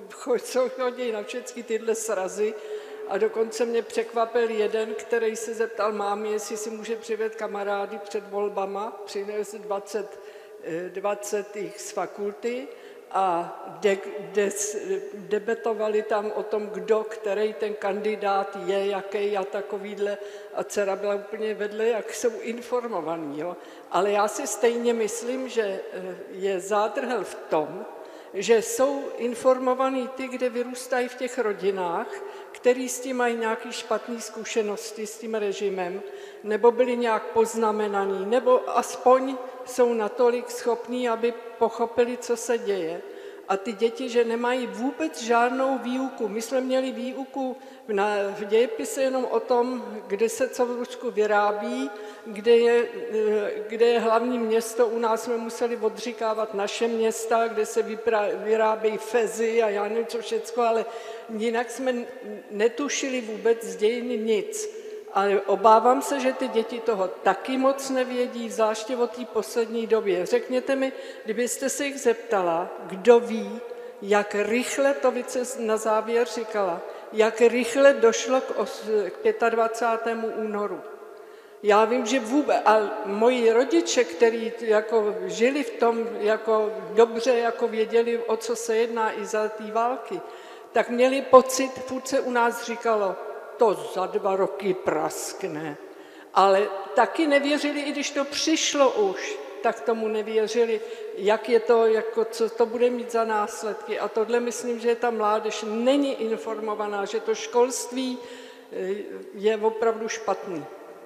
chodí na všechny tyhle srazy a dokonce mě překvapil jeden, který se zeptal mámy, jestli si může přivést kamarády před volbama, přines dvacet, dvacet jich z fakulty a de, de, debatovali tam o tom, kdo, který ten kandidát je, jaký a takovýhle. A dcera byla úplně vedle, jak jsou informovaní. Jo? Ale já si stejně myslím, že je zádrhel v tom, že jsou informovaní ty, kde vyrůstají v těch rodinách, který s tím mají nějaké špatné zkušenosti s tím režimem, nebo byli nějak poznamenaní, nebo aspoň jsou natolik schopní, aby pochopili, co se děje. A ty děti, že nemají vůbec žádnou výuku. My jsme měli výuku na, v dějepise jenom o tom, kde se co v Rusku vyrábí, kde je, kde je hlavní město. U nás jsme museli odříkávat naše města, kde se vyrábějí fezy a já nevím co všecko, ale jinak jsme netušili vůbec z dějiny nic. Ale obávám se, že ty děti toho taky moc nevědí, zvláště o té poslední době. Řekněte mi, kdybyste se jich zeptala, kdo ví, jak rychle, to více na závěr říkala, jak rychle došlo k dvacátému pátého únoru. Já vím, že vůbec, a moji rodiče, kteří jako žili v tom jako dobře, jako věděli, o co se jedná i za té války, tak měli pocit, furt se u nás říkalo, to za dva roky praskne. Ale taky nevěřili, i když to přišlo už, tak tomu nevěřili, jak je to, jako, co to bude mít za následky. A tohle myslím, že ta mládež není informovaná, že to školství je opravdu špatný.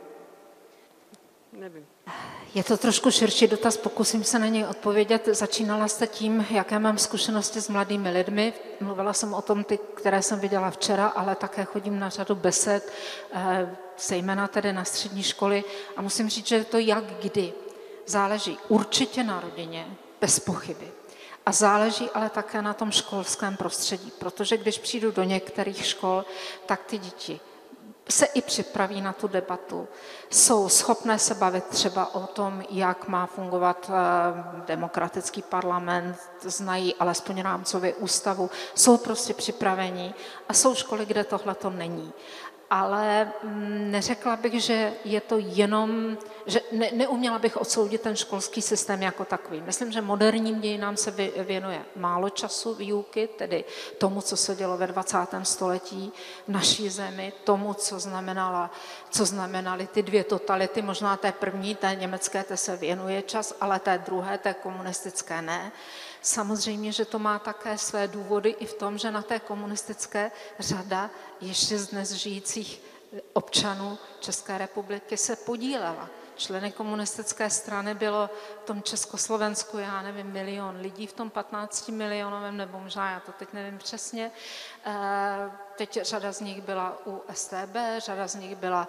Nevím. Je to trošku širší dotaz, pokusím se na něj odpovědět. Začínala jste tím, jaké mám zkušenosti s mladými lidmi. Mluvila jsem o tom, ty, které jsem viděla včera, ale také chodím na řadu besed, zejména tedy na střední školy. A musím říct, že to jak kdy záleží určitě na rodině, bez pochyby. A záleží ale také na tom školském prostředí, protože když přijdu do některých škol, tak ty děti se i připraví na tu debatu, jsou schopné se bavit třeba o tom, jak má fungovat demokratický parlament, znají alespoň rámcově ústavu, jsou prostě připraveni a jsou školy, kde tohle to není. Ale neřekla bych, že je to jenom, že ne, neuměla bych odsoudit ten školský systém jako takový. Myslím, že moderním dějinám se věnuje málo času výuky, tedy tomu, co se dělo ve dvacátém století v naší zemi, tomu, co znamenala, co znamenaly ty dvě totality, možná té první, té německé, té se věnuje čas, ale té druhé, té komunistické ne. Samozřejmě, že to má také své důvody i v tom, že na té komunistické řada ještě z dnes žijících občanů České republiky se podílela. Členy komunistické strany bylo v tom Československu, já nevím, milion lidí, v tom patnácti milionovém, nebo možná, já to teď nevím přesně. Teď řada z nich byla u S T B, řada z nich byla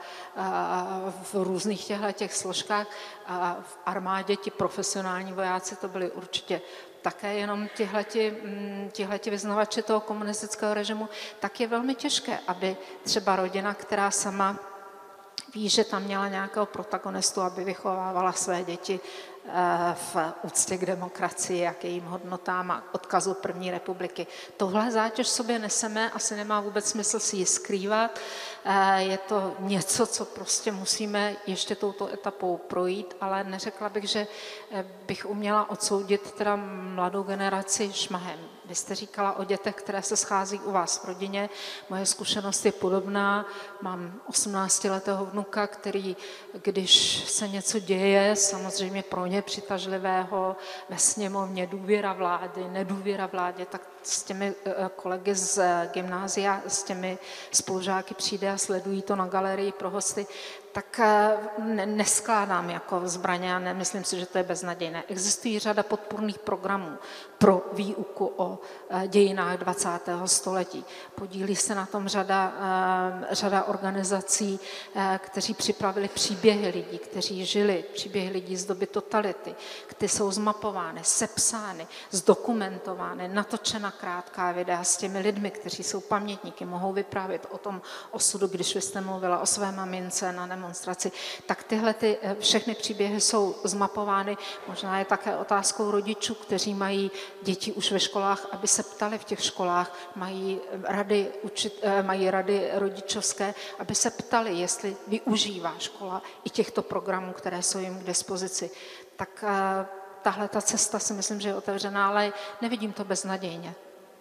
v různých těch složkách. V armádě ti profesionální vojáci to byli určitě také jenom tihleti, tihleti vyznavači toho komunistického režimu, tak je velmi těžké, aby třeba rodina, která sama ví, že tam měla nějakého protagonistu, aby vychovávala své děti v úctě k demokracii a k jejím hodnotám a odkazu první republiky. Tohle zátěž sobě neseme, asi nemá vůbec smysl si ji skrývat. Je to něco, co prostě musíme ještě touto etapou projít, ale neřekla bych, že bych uměla odsoudit teda mladou generaci šmahem. Vy jste říkala o dětech, které se schází u vás v rodině. Moje zkušenost je podobná. Mám osmnáctiletého vnuka, který, když se něco děje, samozřejmě pro ně přitažlivého, ve sněmovně důvěra vlády, nedůvěra vládě, tak s těmi kolegy z gymnázia, s těmi spolužáky přijde a sledují to na galerii pro hosty, tak neskládám jako zbraně a nemyslím si, že to je beznadějné. Existují řada podpůrných programů pro výuku o dějinách dvacátého století. Podílí se na tom řada, řada organizací, kteří připravili příběhy lidí, kteří žili, příběhy lidí z doby totality, které jsou zmapovány, sepsány, zdokumentovány, natočena krátká videa s těmi lidmi, kteří jsou pamětníky, mohou vyprávět o tom osudu, když vy jste mluvila o své mamince na demonstraci, tak tyhle ty všechny příběhy jsou zmapovány. Možná je také otázkou rodičů, kteří mají děti už ve školách, aby se ptali v těch školách, mají rady, učit, mají rady rodičovské, aby se ptali, jestli využívá škola i těchto programů, které jsou jim k dispozici. Tak tahle ta cesta si myslím, že je otevřená, ale nevidím to beznadějně.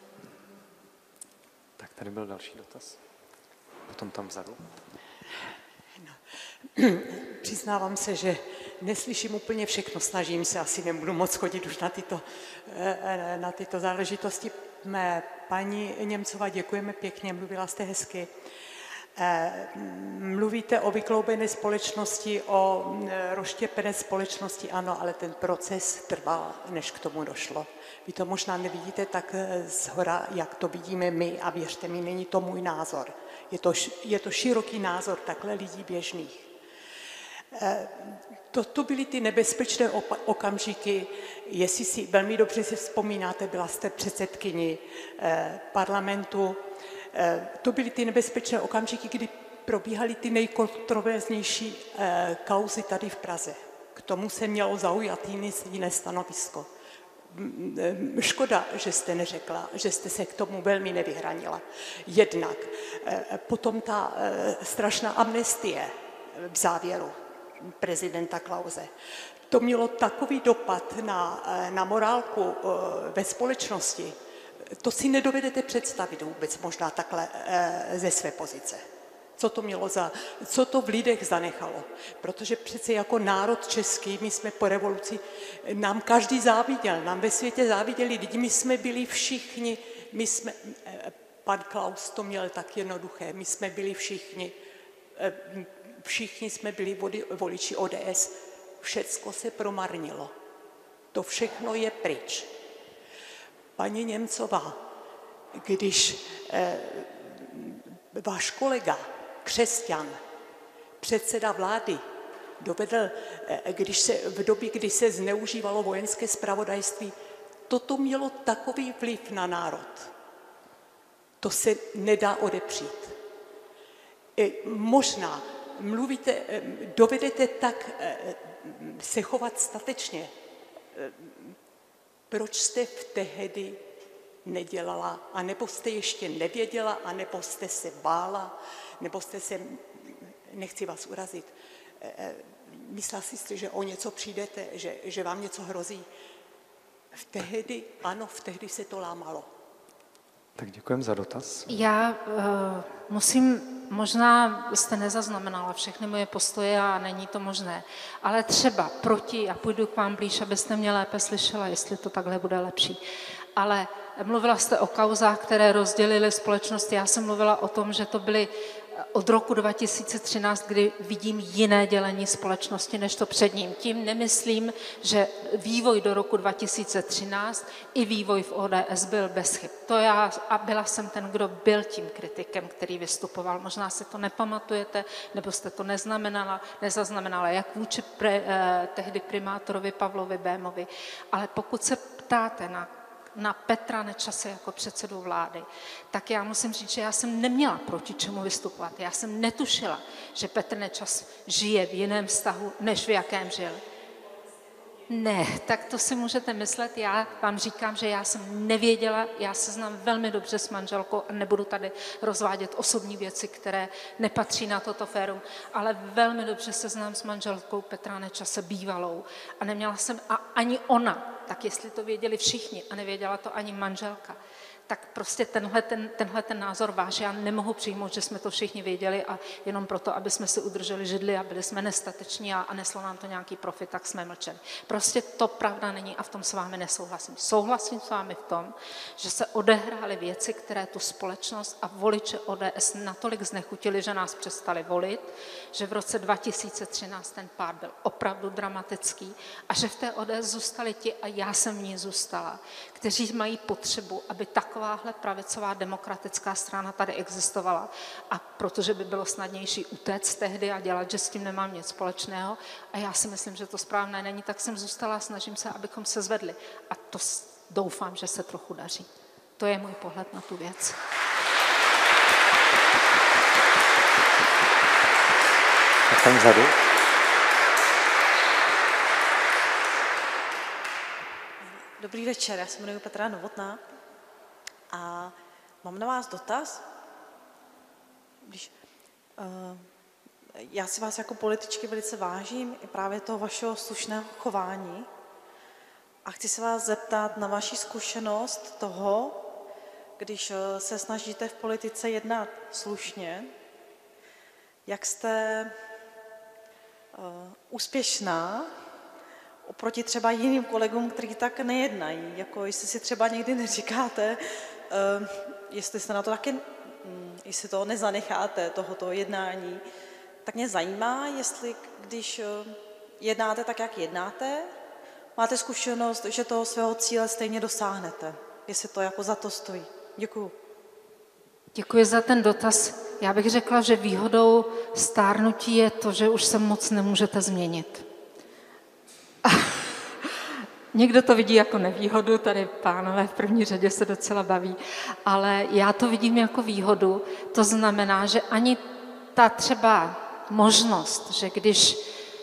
Tak tady byl další dotaz. Potom tam vzadu. No. Přiznávám se, že neslyším úplně všechno, snažím se, asi nebudu moc chodit už na tyto, na tyto záležitosti. Paní Němcová, děkujeme pěkně, mluvila jste hezky. Mluvíte o vykloubené společnosti, o rozštěpené společnosti, ano, ale ten proces trval, než k tomu došlo. Vy to možná nevidíte tak zhora, jak to vidíme my, a věřte mi, není to můj názor. Je to, je to široký názor takhle lidí běžných. Toto byly ty nebezpečné okamžiky, jestli si velmi dobře si vzpomínáte, byla jste předsedkyni parlamentu, to byly ty nebezpečné okamžiky, kdy probíhaly ty nejkontroverznější kauzy tady v Praze. K tomu se mělo zaujat jiné stanovisko. Škoda, že jste neřekla, že jste se k tomu velmi nevyhranila. Jednak potom ta strašná amnestie v závěru prezidenta Klause. To mělo takový dopad na, na morálku ve společnosti, to si nedovedete představit vůbec možná takhle ze své pozice. Co to mělo za, co to v lidech zanechalo. Protože přece jako národ český, my jsme po revoluci, nám každý záviděl, nám ve světě záviděli lidi, my jsme byli všichni, my jsme, pan Klaus to měl tak jednoduché, my jsme byli všichni, všichni jsme byli voliči O D S, všecko se promarnilo. To všechno je pryč. Paní Němcová, když eh, váš kolega, křesťan, předseda vlády, dovedl, eh, když se, v době, kdy se zneužívalo vojenské zpravodajství, toto mělo takový vliv na národ. To se nedá odepřít. Eh, možná mluvíte, eh, dovedete tak eh, se chovat statečně. Eh, Proč jste v tehdy nedělala, anebo jste ještě nevěděla, anebo jste se bála, nebo jste se, nechci vás urazit, myslela jste, že o něco přijdete, že, že vám něco hrozí. V tehdy, ano, v tehdy se to lámalo. Tak děkujeme za dotaz. Já uh, musím, možná jste nezaznamenala všechny moje postoje a není to možné, ale třeba proti, a půjdu k vám blíž, abyste mě lépe slyšela, jestli to takhle bude lepší, ale mluvila jste o kauzách, které rozdělily společnost, já jsem mluvila o tom, že to byly od roku dva tisíce třináct, kdy vidím jiné dělení společnosti než to před ním. Tím nemyslím, že vývoj do roku dva tisíce třináct i vývoj v O D S byl bez chyb. To já, a byla jsem ten, kdo byl tím kritikem, který vystupoval. Možná si to nepamatujete, nebo jste to neznamenala, nezaznamenala, jak vůči pre, eh, tehdy primátorovi Pavlovi Bémovi. Ale pokud se ptáte na na Petra Nečase jako předsedu vlády, tak já musím říct, že já jsem neměla proti čemu vystupovat. Já jsem netušila, že Petr Nečas žije v jiném vztahu, než v jakém žil. Ne, tak to si můžete myslet. Já vám říkám, že já jsem nevěděla, já se znám velmi dobře s manželkou a nebudu tady rozvádět osobní věci, které nepatří na toto férum, ale velmi dobře se znám s manželkou Petra Nečase bývalou a neměla jsem, a ani ona, tak jestli to věděli všichni a nevěděla to ani manželka, tak prostě tenhle ten, tenhle ten názor váš já nemohu přijmout, že jsme to všichni věděli a jenom proto, aby jsme si udrželi židli a byli jsme nestateční a, a neslo nám to nějaký profit, tak jsme mlčeli. Prostě to pravda není a v tom s vámi nesouhlasím. Souhlasím s vámi v tom, že se odehrály věci, které tu společnost a voliče O D S natolik znechutili, že nás přestali volit, že v roce dva tisíce třináct ten pád byl opravdu dramatický a že v té O D S zůstali ti, a já jsem v ní zůstala, kteří mají potřebu, aby takováhle pravicová demokratická strana tady existovala. A protože by bylo snadnější utéct tehdy a dělat, že s tím nemám nic společného, a já si myslím, že to správné není, tak jsem zůstala a snažím se, abychom se zvedli. A to doufám, že se trochu daří. To je můj pohled na tu věc. Tak tam vzadu. Dobrý večer, já se jmenuji Petra Novotná a mám na vás dotaz. Když, uh, já si vás jako političky velice vážím i právě toho vašeho slušného chování a chci se vás zeptat na vaši zkušenost toho, když se snažíte v politice jednat slušně, jak jste uh, úspěšná oproti třeba jiným kolegům, kteří tak nejednají. Jako jestli si třeba někdy neříkáte, uh, jestli se na to taky, um, jestli to nezanecháte, tohoto jednání, tak mě zajímá, jestli když uh, jednáte tak, jak jednáte, máte zkušenost, že toho svého cíle stejně dosáhnete. Jestli to jako za to stojí. Děkuju. Děkuji za ten dotaz. Já bych řekla, že výhodou stárnutí je to, že už se moc nemůžete změnit. Někdo to vidí jako nevýhodu, tady pánové v první řadě se docela baví, ale já to vidím jako výhodu. To znamená, že ani ta třeba možnost, že když,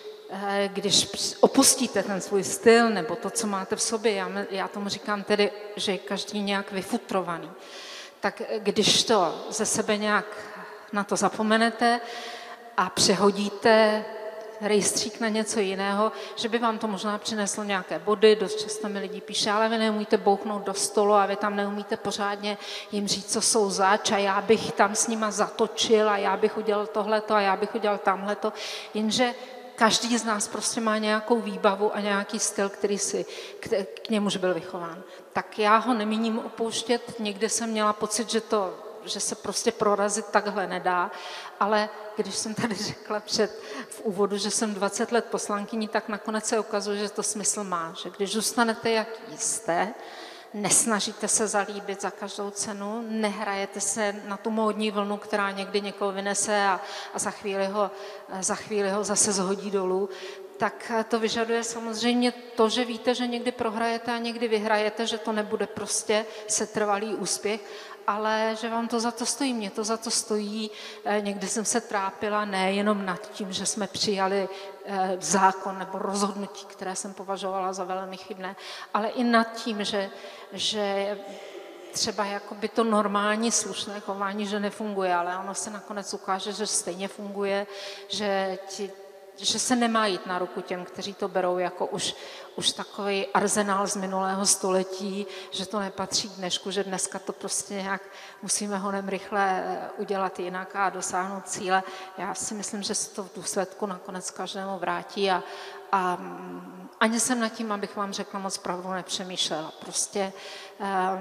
když opustíte ten svůj styl nebo to, co máte v sobě, já, já tomu říkám tedy, že je každý nějak vyfutrovaný, tak když to ze sebe nějak na to zapomenete a přehodíte rejstřík na něco jiného, že by vám to možná přineslo nějaké body, dost často mi lidi píše, ale vy neumíte bouchnout do stolu a vy tam neumíte pořádně jim říct, co jsou zač a já bych tam s nima zatočil a já bych udělal tohleto a já bych udělal tamhleto, jenže každý z nás prostě má nějakou výbavu a nějaký styl, který si k, k němuž byl vychován. Tak já ho nemíním opouštět, někde jsem měla pocit, že to že se prostě prorazit takhle nedá, ale když jsem tady řekla před v úvodu, že jsem dvacet let poslankyní, tak nakonec se ukazuje, že to smysl má, že když zůstanete, jak jste, nesnažíte se zalíbit za každou cenu, nehrajete se na tu módní vlnu, která někdy někoho vynese a, a za, chvíli ho, za chvíli ho zase zhodí dolů, tak to vyžaduje samozřejmě to, že víte, že někdy prohrajete a někdy vyhrajete, že to nebude prostě setrvalý úspěch, ale že vám to za to stojí. Mě to za to stojí. Někdy jsem se trápila nejenom nad tím, že jsme přijali zákon nebo rozhodnutí, které jsem považovala za velmi chybné, ale i nad tím, že, že třeba jakoby to normální slušné chování, že nefunguje, ale ono se nakonec ukáže, že stejně funguje, že ti že se nemá jít na ruku těm, kteří to berou jako už, už takový arzenál z minulého století, že to nepatří k dnešku, že dneska to prostě nějak musíme honem rychle udělat jinak a dosáhnout cíle. Já si myslím, že se to v důsledku nakonec každému vrátí a, a ani jsem nad tím, abych vám řekla, moc pravdu nepřemýšlela. Prostě um,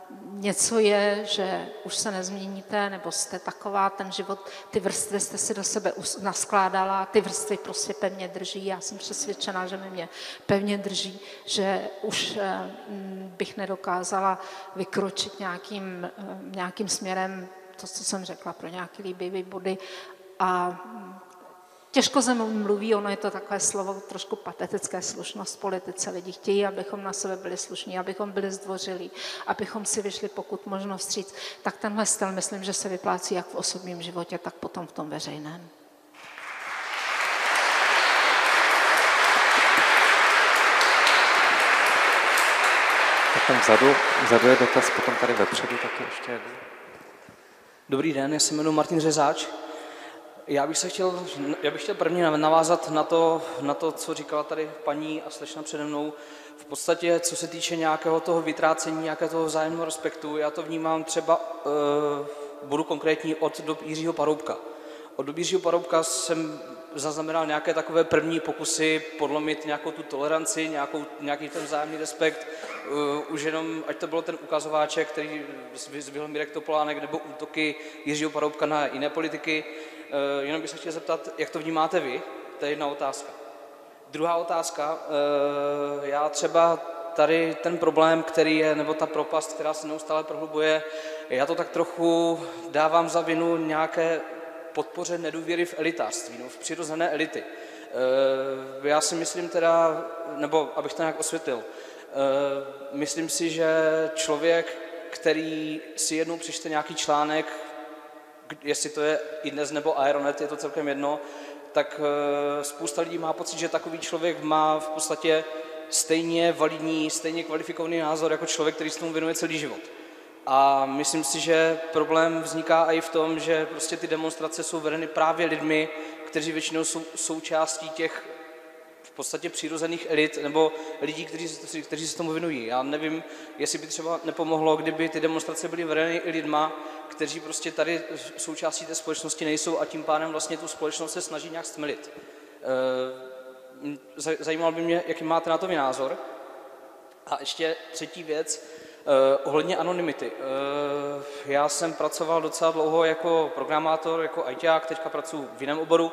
něco je, že už se nezměníte, nebo jste taková, ten život, ty vrstvy jste si do sebe naskládala, ty vrstvy prostě pevně drží. Já jsem přesvědčená, že mi mě pevně drží, že už bych nedokázala vykročit nějakým, nějakým směrem, to, co jsem řekla, pro nějaký líbivý body. A těžko se mluví, ono je to takové slovo trošku patetické, slušnost v politice. Lidi chtějí, abychom na sebe byli slušní, abychom byli zdvořilí, abychom si vyšli pokud možno vstříc. Tak tenhle styl myslím, že se vyplácí jak v osobním životě, tak potom v tom veřejném. Tak tam vzadu, vzadu je dotaz, potom tady vepředu taky ještě jednou. Dobrý den, já se jmenuji Martin Řezáč. Já bych se chtěl, já bych chtěl první navázat na to, na to, co říkala tady paní a slečna přede mnou. V podstatě, co se týče nějakého toho vytrácení, nějakého toho vzájemného respektu, já to vnímám třeba, e, budu konkrétní, od dob Jiřího Paroubka. Od dob Jiřího Paroubka jsem zaznamenal nějaké takové první pokusy podlomit nějakou tu toleranci, nějakou, nějaký ten vzájemný respekt. Uh, už jenom, ať to bylo ten ukazováček, který zvyhl Mirek Topolánek, nebo útoky Jiřího Paroubka na jiné politiky. Uh, jenom bych se chtěl zeptat, jak to vnímáte vy? To je jedna otázka. Druhá otázka, uh, já třeba tady ten problém, který je, nebo ta propast, která se neustále prohlubuje, já to tak trochu dávám za vinu nějaké podpoře nedůvěry v elitářství, no, v přirozené elity. E, já si myslím teda, nebo abych to nějak osvětlil, e, myslím si, že člověk, který si jednou přečte nějaký článek, jestli to je iDnes nebo Aeronet, je to celkem jedno, tak e, spousta lidí má pocit, že takový člověk má v podstatě stejně validní, stejně kvalifikovaný názor jako člověk, který se tomu věnuje celý život. A myslím si, že problém vzniká i v tom, že prostě ty demonstrace jsou vedeny právě lidmi, kteří většinou jsou součástí těch v podstatě přirozených elit nebo lidí, kteří, kteří se tomu věnují. Já nevím, jestli by třeba nepomohlo, kdyby ty demonstrace byly vedeny i lidma, kteří prostě tady součástí té společnosti nejsou a tím pádem vlastně tu společnost se snaží nějak stmelit. Zajímalo by mě, jaký máte na to názor. A ještě třetí věc, Uh, ohledně anonymity. Uh, já jsem pracoval docela dlouho jako programátor, jako ajťák, teďka pracuji v jiném oboru. Uh,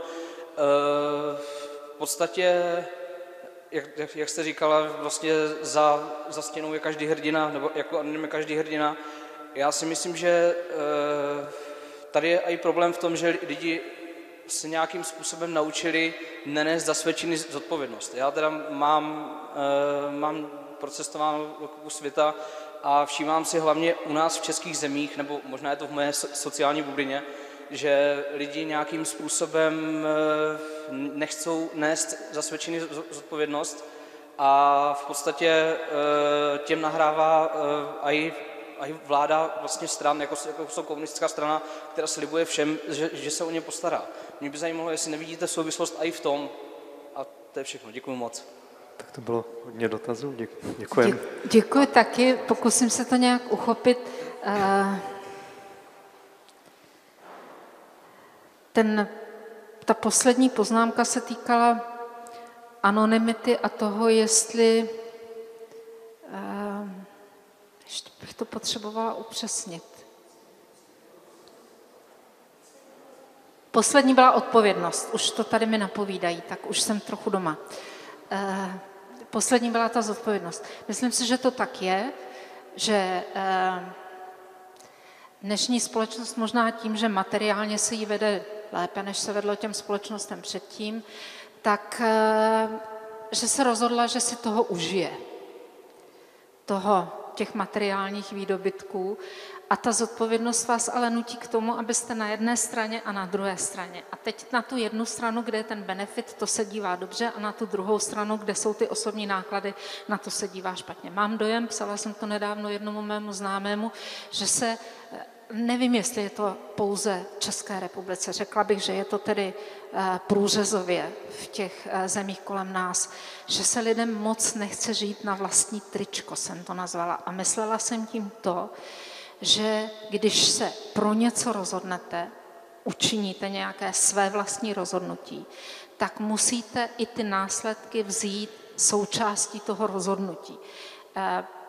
v podstatě, jak, jak, jak jste říkala, vlastně za, za stěnou je každý hrdina, nebo jako anonym je každý hrdina. Já si myslím, že uh, tady je i problém v tom, že lidi se nějakým způsobem naučili nenést za své činy zodpovědnost. Já teda mám, uh, mám procestováno kus světa, a všímám si hlavně u nás v českých zemích, nebo možná je to v mé sociální bublině, že lidi nějakým způsobem nechcou nést za své činy zodpovědnost a v podstatě těm nahrává i, i vláda vlastně stran, jako, jako jsou komunistická strana, která slibuje všem, že, že se o ně postará. Mě by zajímalo, jestli nevidíte souvislost i v tom. A to je všechno. Děkuji moc. Tak to bylo hodně dotazů, děkuji. Děkuji taky, pokusím se to nějak uchopit. Ten, ta poslední poznámka se týkala anonymity a toho, jestli, ještě bych to potřebovala upřesnit. Poslední byla odpovědnost, už to tady mi napovídají, tak už jsem trochu doma. Poslední byla ta zodpovědnost. Myslím si, že to tak je, že dnešní společnost možná tím, že materiálně se jí vede lépe, než se vedlo těm společnostem předtím, tak že se rozhodla, že si toho užije. Toho, těch materiálních výdobytků. A ta zodpovědnost vás ale nutí k tomu, abyste na jedné straně a na druhé straně. A teď na tu jednu stranu, kde je ten benefit, to se dívá dobře, a na tu druhou stranu, kde jsou ty osobní náklady, na to se dívá špatně. Mám dojem, psala jsem to nedávno jednomu mému známému, že se, nevím, jestli je to pouze v České republice, řekla bych, že je to tedy průřezově v těch zemích kolem nás, že se lidem moc nechce žít na vlastní tričko, jsem to nazvala. A myslela jsem tím to, že když se pro něco rozhodnete, učiníte nějaké své vlastní rozhodnutí, tak musíte i ty následky vzít součástí toho rozhodnutí.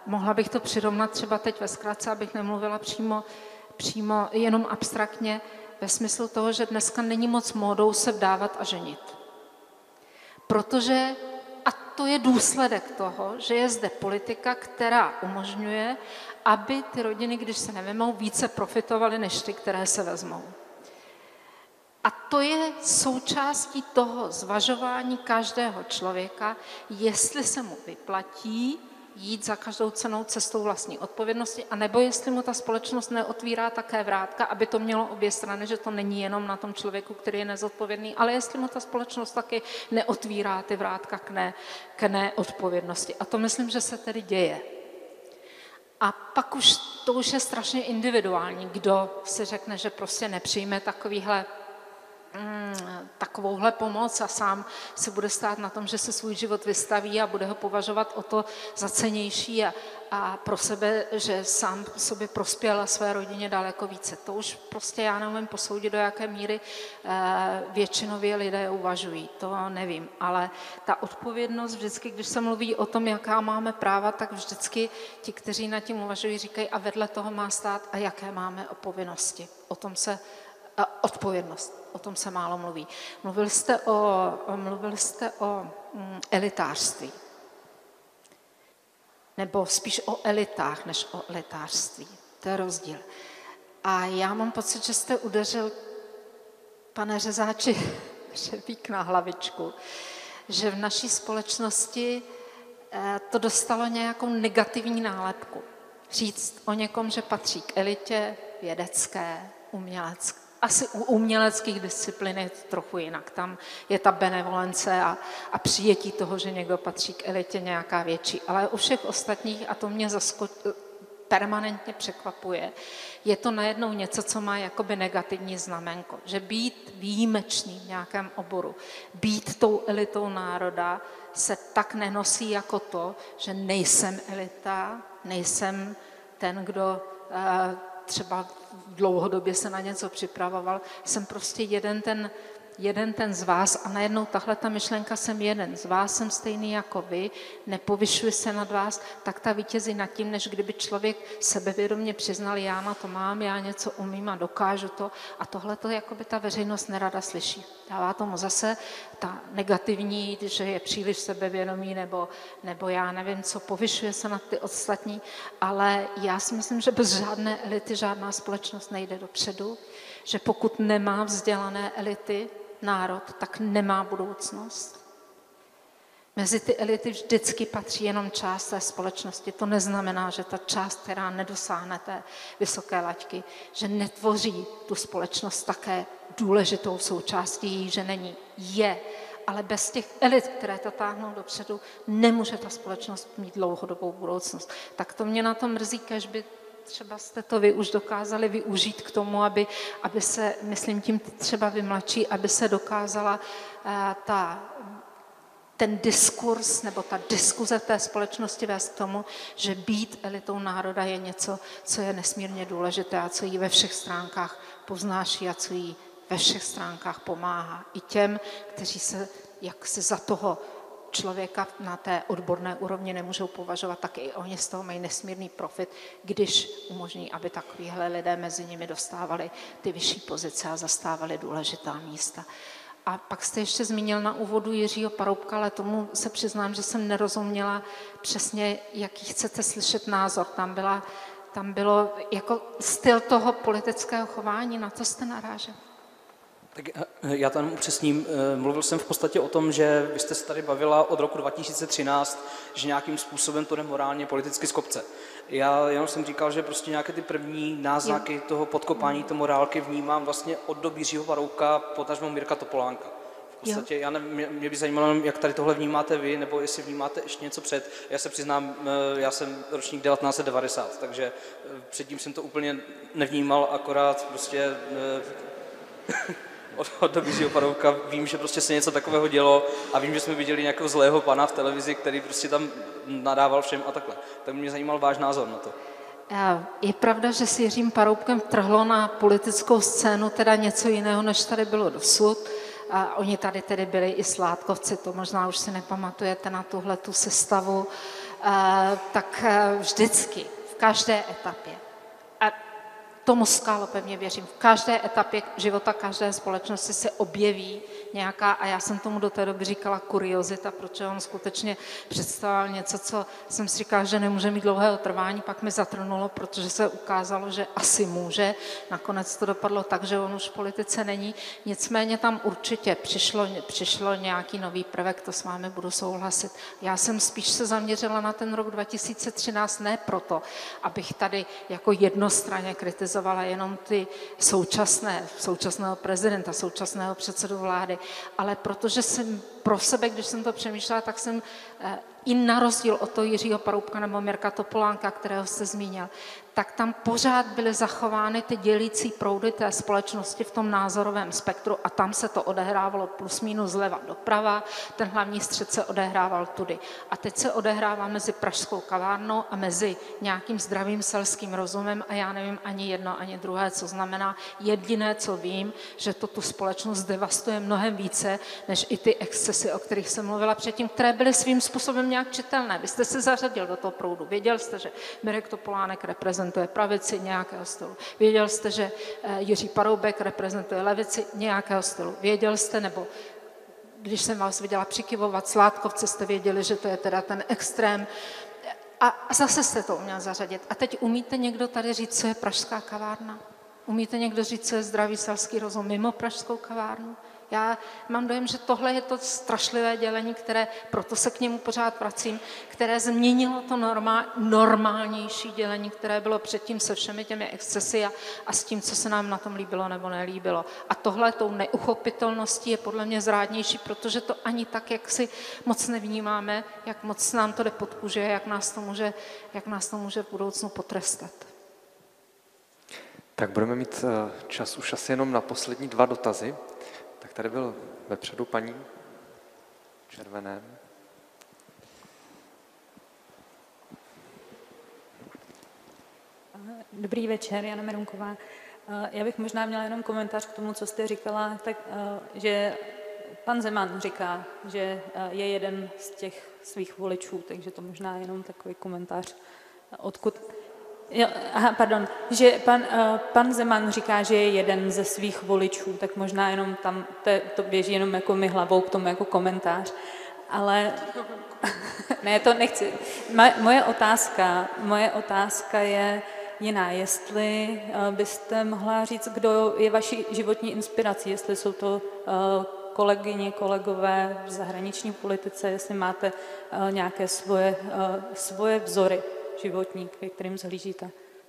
mohla bych to přirovnat třeba teď ve zkratce, abych nemluvila přímo, přímo jenom abstraktně, ve smyslu toho, že dneska není moc módou se vdávat a ženit. Protože, a to je důsledek toho, že je zde politika, která umožňuje, aby ty rodiny, když se nevemou, více profitovaly než ty, které se vezmou. A to je součástí toho zvažování každého člověka, jestli se mu vyplatí jít za každou cenou cestou vlastní odpovědnosti, anebo jestli mu ta společnost neotvírá také vrátka, aby to mělo obě strany, že to není jenom na tom člověku, který je nezodpovědný, ale jestli mu ta společnost taky neotvírá ty vrátka k, ne, k neodpovědnosti. A to myslím, že se tedy děje. A pak už to už je strašně individuální, kdo si řekne, že prostě nepřijme takovýhle takovouhle pomoc a sám si bude stát na tom, že se svůj život vystaví a bude ho považovat o to za cennější a, a pro sebe, že sám sobě prospěl a své rodině daleko více. To už prostě já neumím posoudit, do jaké míry e, většinově lidé uvažují, to nevím, ale ta odpovědnost vždycky, když se mluví o tom, jaká máme práva, tak vždycky ti, kteří nad tím uvažují, říkají a vedle toho má stát a jaké máme povinnosti. O tom se odpovědnost, o tom se málo mluví. Mluvil jste o, mluvil jste o mm, elitářství. Nebo spíš o elitách, než o elitářství. To je rozdíl. A já mám pocit, že jste udeřil, pane Řezáči, řebík na hlavičku, že v naší společnosti eh, to dostalo nějakou negativní nálepku. Říct o někom, že patří k elitě, vědecké, umělecké. Asi u uměleckých disciplín je to trochu jinak. Tam je ta benevolence a, a přijetí toho, že někdo patří k elitě nějaká větší. Ale u všech ostatních, a to mě zasko- permanentně překvapuje, je to najednou něco, co má jakoby negativní znamenko. Že být výjimečný v nějakém oboru, být tou elitou národa, se tak nenosí jako to, že nejsem elita, nejsem ten, kdo uh, třeba dlouhodobě se na něco připravoval, jsem prostě jeden ten, jeden ten z vás a najednou tahle ta myšlenka jsem jeden z vás, jsem stejný jako vy, nepovyšuji se nad vás, tak ta vítězí nad tím, než kdyby člověk sebevědomě přiznal, já na to mám, já něco umím a dokážu to a tohle to jakoby ta veřejnost nerada slyší. Dává tomu zase ta negativní, že je příliš sebevědomý nebo, nebo já nevím co, povyšuje se nad ty ostatní, ale já si myslím, že bez žádné elity žádná společnost nejde dopředu, že pokud nemá vzdělané elity národ, tak nemá budoucnost. Mezi ty elity vždycky patří jenom část té společnosti. To neznamená, že ta část, která nedosáhne té vysoké laťky, že netvoří tu společnost také důležitou součástí, že není. Je. Ale bez těch elit, které to táhnou dopředu, nemůže ta společnost mít dlouhodobou budoucnost. Tak to mě na tom mrzí, kež by třeba jste to vy už dokázali využít k tomu, aby, aby se, myslím tím třeba vy mladší, aby se dokázala uh, ta, ten diskurs nebo ta diskuze v té společnosti vést k tomu, že být elitou národa je něco, co je nesmírně důležité a co jí ve všech stránkách poznáší a co jí ve všech stránkách pomáhá. I těm, kteří se jaksi za toho člověka na té odborné úrovni nemůžou považovat, tak i oni z toho mají nesmírný profit, když umožní, aby takovýhle lidé mezi nimi dostávali ty vyšší pozice a zastávali důležitá místa. A pak jste ještě zmínil na úvodu Jiřího Paroubka, ale tomu se přiznám, že jsem nerozuměla přesně, jaký chcete slyšet názor. Tam, byla, tam bylo jako styl toho politického chování, na to jste narážel. Tak já tam upřesním. Mluvil jsem v podstatě o tom, že vy jste se tady bavila od roku dva tisíce třináct, že nějakým způsobem to jde morálně politicky z kopce. Já jenom jsem říkal, že prostě nějaké ty první náznaky toho podkopání té morálky vnímám vlastně od doby Jiřího Paroubka, potažmo Mirka Topolánka. V podstatě, já nevím, mě, mě by zajímalo, jak tady tohle vnímáte vy, nebo jestli vnímáte ještě něco před. Já se přiznám, já jsem ročník devatenáct set devadesát, takže předtím jsem to úplně nevnímal, akorát prostě od doby Jiřího Paroubka vím, že prostě se něco takového dělo a vím, že jsme viděli nějakého zlého pana v televizi, který prostě tam nadával všem a takhle. Tak mě zajímal váš názor na to. Je pravda, že s Jiřím Paroubkem trhlo na politickou scénu teda něco jiného, než tady bylo dosud. A oni tady tedy byli i Sládkovci, to možná už si nepamatujete na tuhle tu sestavu. tak vždycky, v každé etapě, a tomu skálo pevně věřím, v každé etapě života každé společnosti se objeví nějaká, a já jsem tomu do té doby říkala kuriozita, protože on skutečně představoval něco, co jsem si říkala, že nemůže mít dlouhého trvání, pak mi zatrnulo, protože se ukázalo, že asi může. Nakonec to dopadlo tak, že on už v politice není. Nicméně tam určitě přišlo, přišlo nějaký nový prvek, to s vámi budu souhlasit. Já jsem spíš se zaměřila na ten rok dva tisíce třináct, ne proto, abych tady jako jednostranně kritizovala jenom ty současné, současného prezidenta, současného předsedu vlády, ale protože jsem pro sebe, když jsem to přemýšlela, tak jsem i na rozdíl od toho Jiřího Paroubka nebo Mirka Topolánka, kterého jste zmínil, tak tam pořád byly zachovány ty dělící proudy té společnosti v tom názorovém spektru a tam se to odehrávalo plus minus zleva doprava, ten hlavní střed se odehrával tudy. A teď se odehrává mezi pražskou kavárnou a mezi nějakým zdravým selským rozumem a já nevím ani jedno, ani druhé, co znamená. Jediné, co vím, že to tu společnost devastuje mnohem více, než i ty excesy, o kterých jsem mluvila předtím, které byly svým způsobem nějak čitelné. Vy jste se zařadil do toho proudu. Věděl jste, že Mirek Topolánek reprezentuje pravici nějakého stylu. Věděl jste, že Jiří Paroubek reprezentuje levici nějakého stylu. Věděl jste, nebo když jsem vás viděla přikyvovat Sládkovce, jste věděli, že to je teda ten extrém. A zase jste to uměl zařadit. A teď umíte někdo tady říct, co je pražská kavárna? Umíte někdo říct, co je zdravý selský rozum mimo pražskou kavárnu? Já mám dojem, že tohle je to strašlivé dělení, které, proto se k němu pořád vracím, které změnilo to normál, normálnější dělení, které bylo předtím se všemi těmi excesy a, a s tím, co se nám na tom líbilo nebo nelíbilo. A tohle tou neuchopitelností je podle mě zrádnější, protože to ani tak, jak si moc nevnímáme, jak moc nám to jde pod kůži, jak nás to může, jak nás to může v budoucnu potrestat. Tak budeme mít čas už asi jenom na poslední dva dotazy. Tak tady byl vepředu paní červené. Dobrý večer, Jana Merunková. Já bych možná měla jenom komentář k tomu, co jste říkala, tak, že pan Zeman říká, že je jeden z těch svých voličů, takže to možná jenom takový komentář, odkud... Jo, aha, pardon, že pan, uh, pan Zeman říká, že je jeden ze svých voličů, tak možná jenom tam, to, to běží jenom jako mi hlavou k tomu jako komentář, ale ne, to nechci. Moje otázka, moje otázka je jiná, jestli uh, byste mohla říct, kdo je vaší životní inspirací, jestli jsou to uh, kolegyně, kolegové v zahraniční politice, jestli máte uh, nějaké svoje, uh, svoje vzory životní, ke kterým zhlížíte?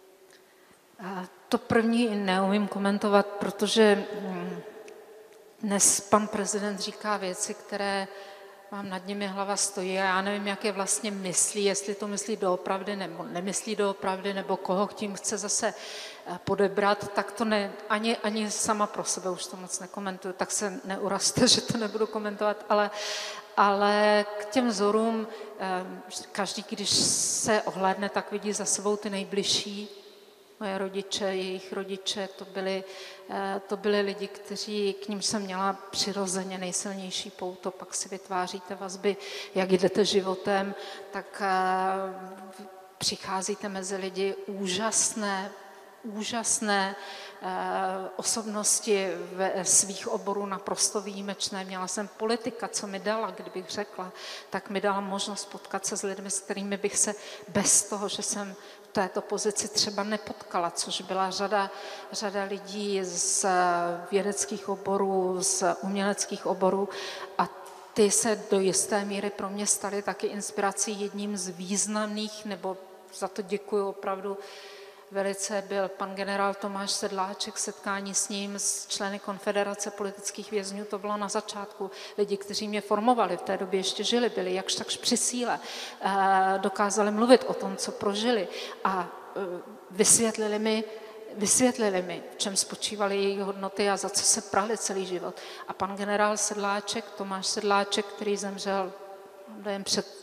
To první neumím komentovat, protože dnes pan prezident říká věci, které vám nad nimi hlava stojí a já nevím, jak je vlastně myslí, jestli to myslí doopravdy nebo nemyslí doopravdy, nebo koho tím chce zase podebrat, tak to ne, ani, ani sama pro sebe už to moc nekomentuju, tak se neurazte, že to nebudu komentovat, ale Ale k těm vzorům, každý, když se ohlédne, tak vidí za sebou ty nejbližší. Moje rodiče, jejich rodiče, to byli, to byli lidi, kteří, k ním jsem měla přirozeně nejsilnější pouto, pak si vytváříte vazby, jak jdete životem, tak přicházíte mezi lidi úžasné, úžasné eh, osobnosti ve svých oborů naprosto výjimečné. Měla jsem politika, co mi dala, kdybych řekla, tak mi dala možnost potkat se s lidmi, s kterými bych se bez toho, že jsem v této pozici třeba nepotkala, což byla řada, řada lidí z vědeckých oborů, z uměleckých oborů a ty se do jisté míry pro mě staly taky inspirací. Jedním z významných, nebo za to děkuji opravdu velice, byl pan generál Tomáš Sedláček, setkání s ním, s členy Konfederace politických vězňů, to bylo na začátku. Lidi, kteří mě formovali, v té době ještě žili, byli jakž takž při síle, dokázali mluvit o tom, co prožili a vysvětlili mi, vysvětlili mi, v čem spočívaly jejich hodnoty a za co se prali celý život. A pan generál Sedláček, Tomáš Sedláček, který zemřel jen před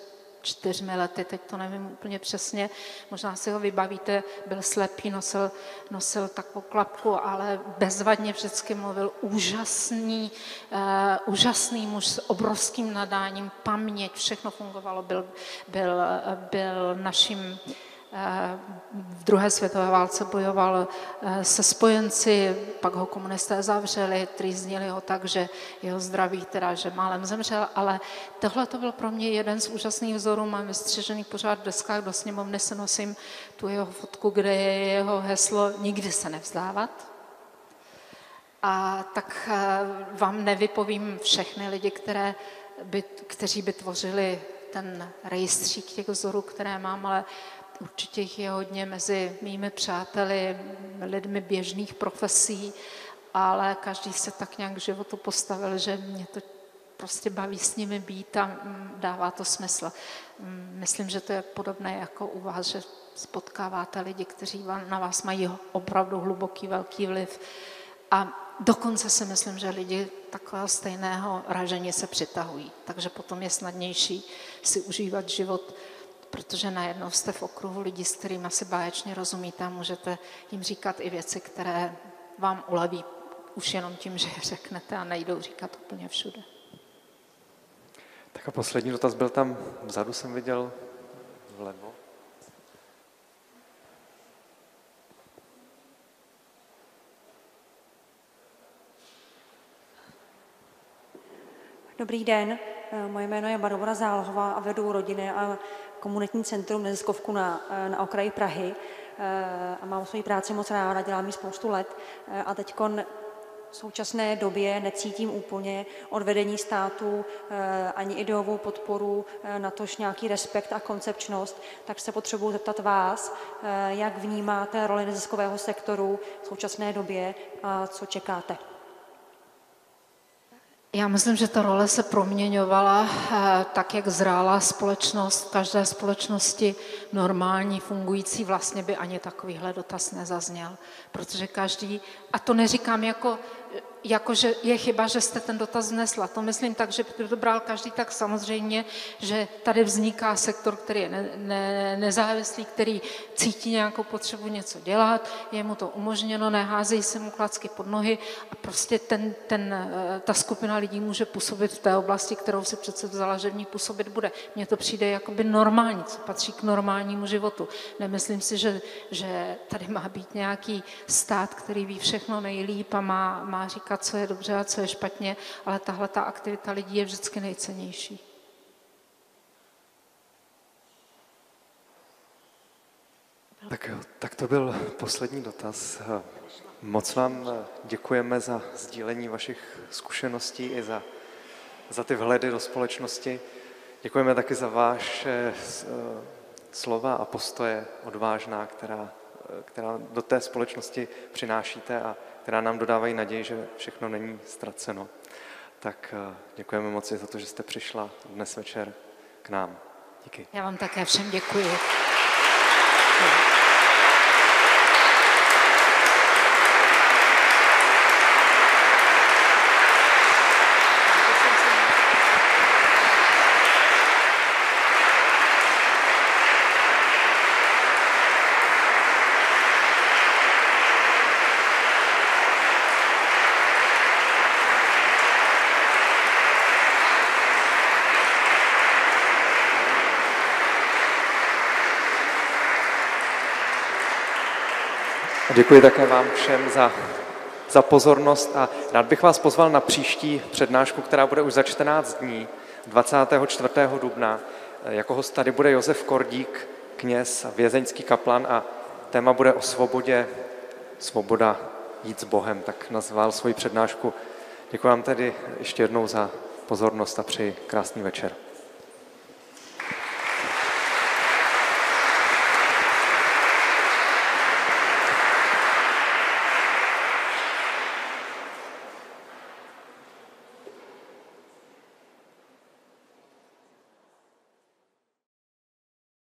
čtyřmi lety, teď to nevím úplně přesně, možná si ho vybavíte, byl slepý, nosil, nosil takovou klapku, ale bezvadně vždycky mluvil, úžasný, uh, úžasný muž s obrovským nadáním, paměť, všechno fungovalo, byl, byl, byl naším v druhé světové válce bojoval se spojenci, pak ho komunisté zavřeli, trýznili ho tak, že jeho zdraví, teda, že málem zemřel, ale tohle to byl pro mě jeden z úžasných vzorů, mám vystřižený pořád v deskách, do sněmovny se nosím tu jeho fotku, kde je jeho heslo nikdy se nevzdávat. A tak vám nevypovím všechny lidi, které by, kteří by tvořili ten rejstřík těch vzorů, které mám, ale určitě jich je hodně mezi mými přáteli, lidmi běžných profesí, ale každý se tak nějak k životu postavil, že mě to prostě baví s nimi být a dává to smysl. Myslím, že to je podobné jako u vás, že spotkáváte lidi, kteří na vás mají opravdu hluboký, velký vliv. A dokonce si myslím, že lidi takového stejného ražení se přitahují. Takže potom je snadnější si užívat život, protože najednou jste v okruhu lidí, s kterými si báječně rozumíte a můžete jim říkat i věci, které vám uleví už jenom tím, že je řeknete a nejdou říkat úplně všude. Tak a poslední dotaz byl tam vzadu, jsem viděl vlevo. Dobrý den, moje jméno je Barbora Zálohová a vedu rodiny a komunitní centrum neziskovku na, na okraji Prahy a mám svoji práci moc ráda, dělám ji spoustu let a teď v současné době necítím úplně od vedení státu ani ideovou podporu, natož nějaký respekt a koncepčnost, tak se potřebuji zeptat vás, jak vnímáte roli neziskového sektoru v současné době a co čekáte. Já myslím, že ta role se proměňovala tak, jak zrála společnost. V každé společnosti normální, fungující vlastně by ani takovýhle dotaz nezazněl. Protože každý, a to neříkám jako, jako že je chyba, že jste ten dotaz vnesla. To myslím tak, že by to bral každý tak samozřejmě, že tady vzniká sektor, který je ne, ne, nezávislý, který cítí nějakou potřebu něco dělat, je mu to umožněno, neházejí se mu klacky pod nohy a prostě ten, ten, ta skupina lidí může působit v té oblasti, kterou si přece vzala, že v ní působit bude. Mně to přijde jakoby normální, co patří k normálnímu životu. Nemyslím si, že, že tady má být nějaký stát, který ví všechno nejlíp a má, má říkat, co je dobře a co je špatně, ale tahle ta aktivita lidí je vždycky nejcennější. Tak jo, tak to byl poslední dotaz. Moc vám děkujeme za sdílení vašich zkušeností i za, za ty vhledy do společnosti. Děkujeme taky za vaše slova a postoje odvážná, která, která do té společnosti přinášíte a která nám dodávají naději, že všechno není ztraceno. Tak děkujeme moc za to, že jste přišla dnes večer k nám. Díky. Já vám také všem děkuji. Děkuji také vám všem za, za pozornost a rád bych vás pozval na příští přednášku, která bude už za čtrnáct dní, dvacátého čtvrtého dubna. Jako host tady bude Josef Kordík, kněz a vězeňský kaplan a téma bude o svobodě, svoboda jít s Bohem, tak nazval svoji přednášku. Děkuji vám tedy ještě jednou za pozornost a přeji krásný večer.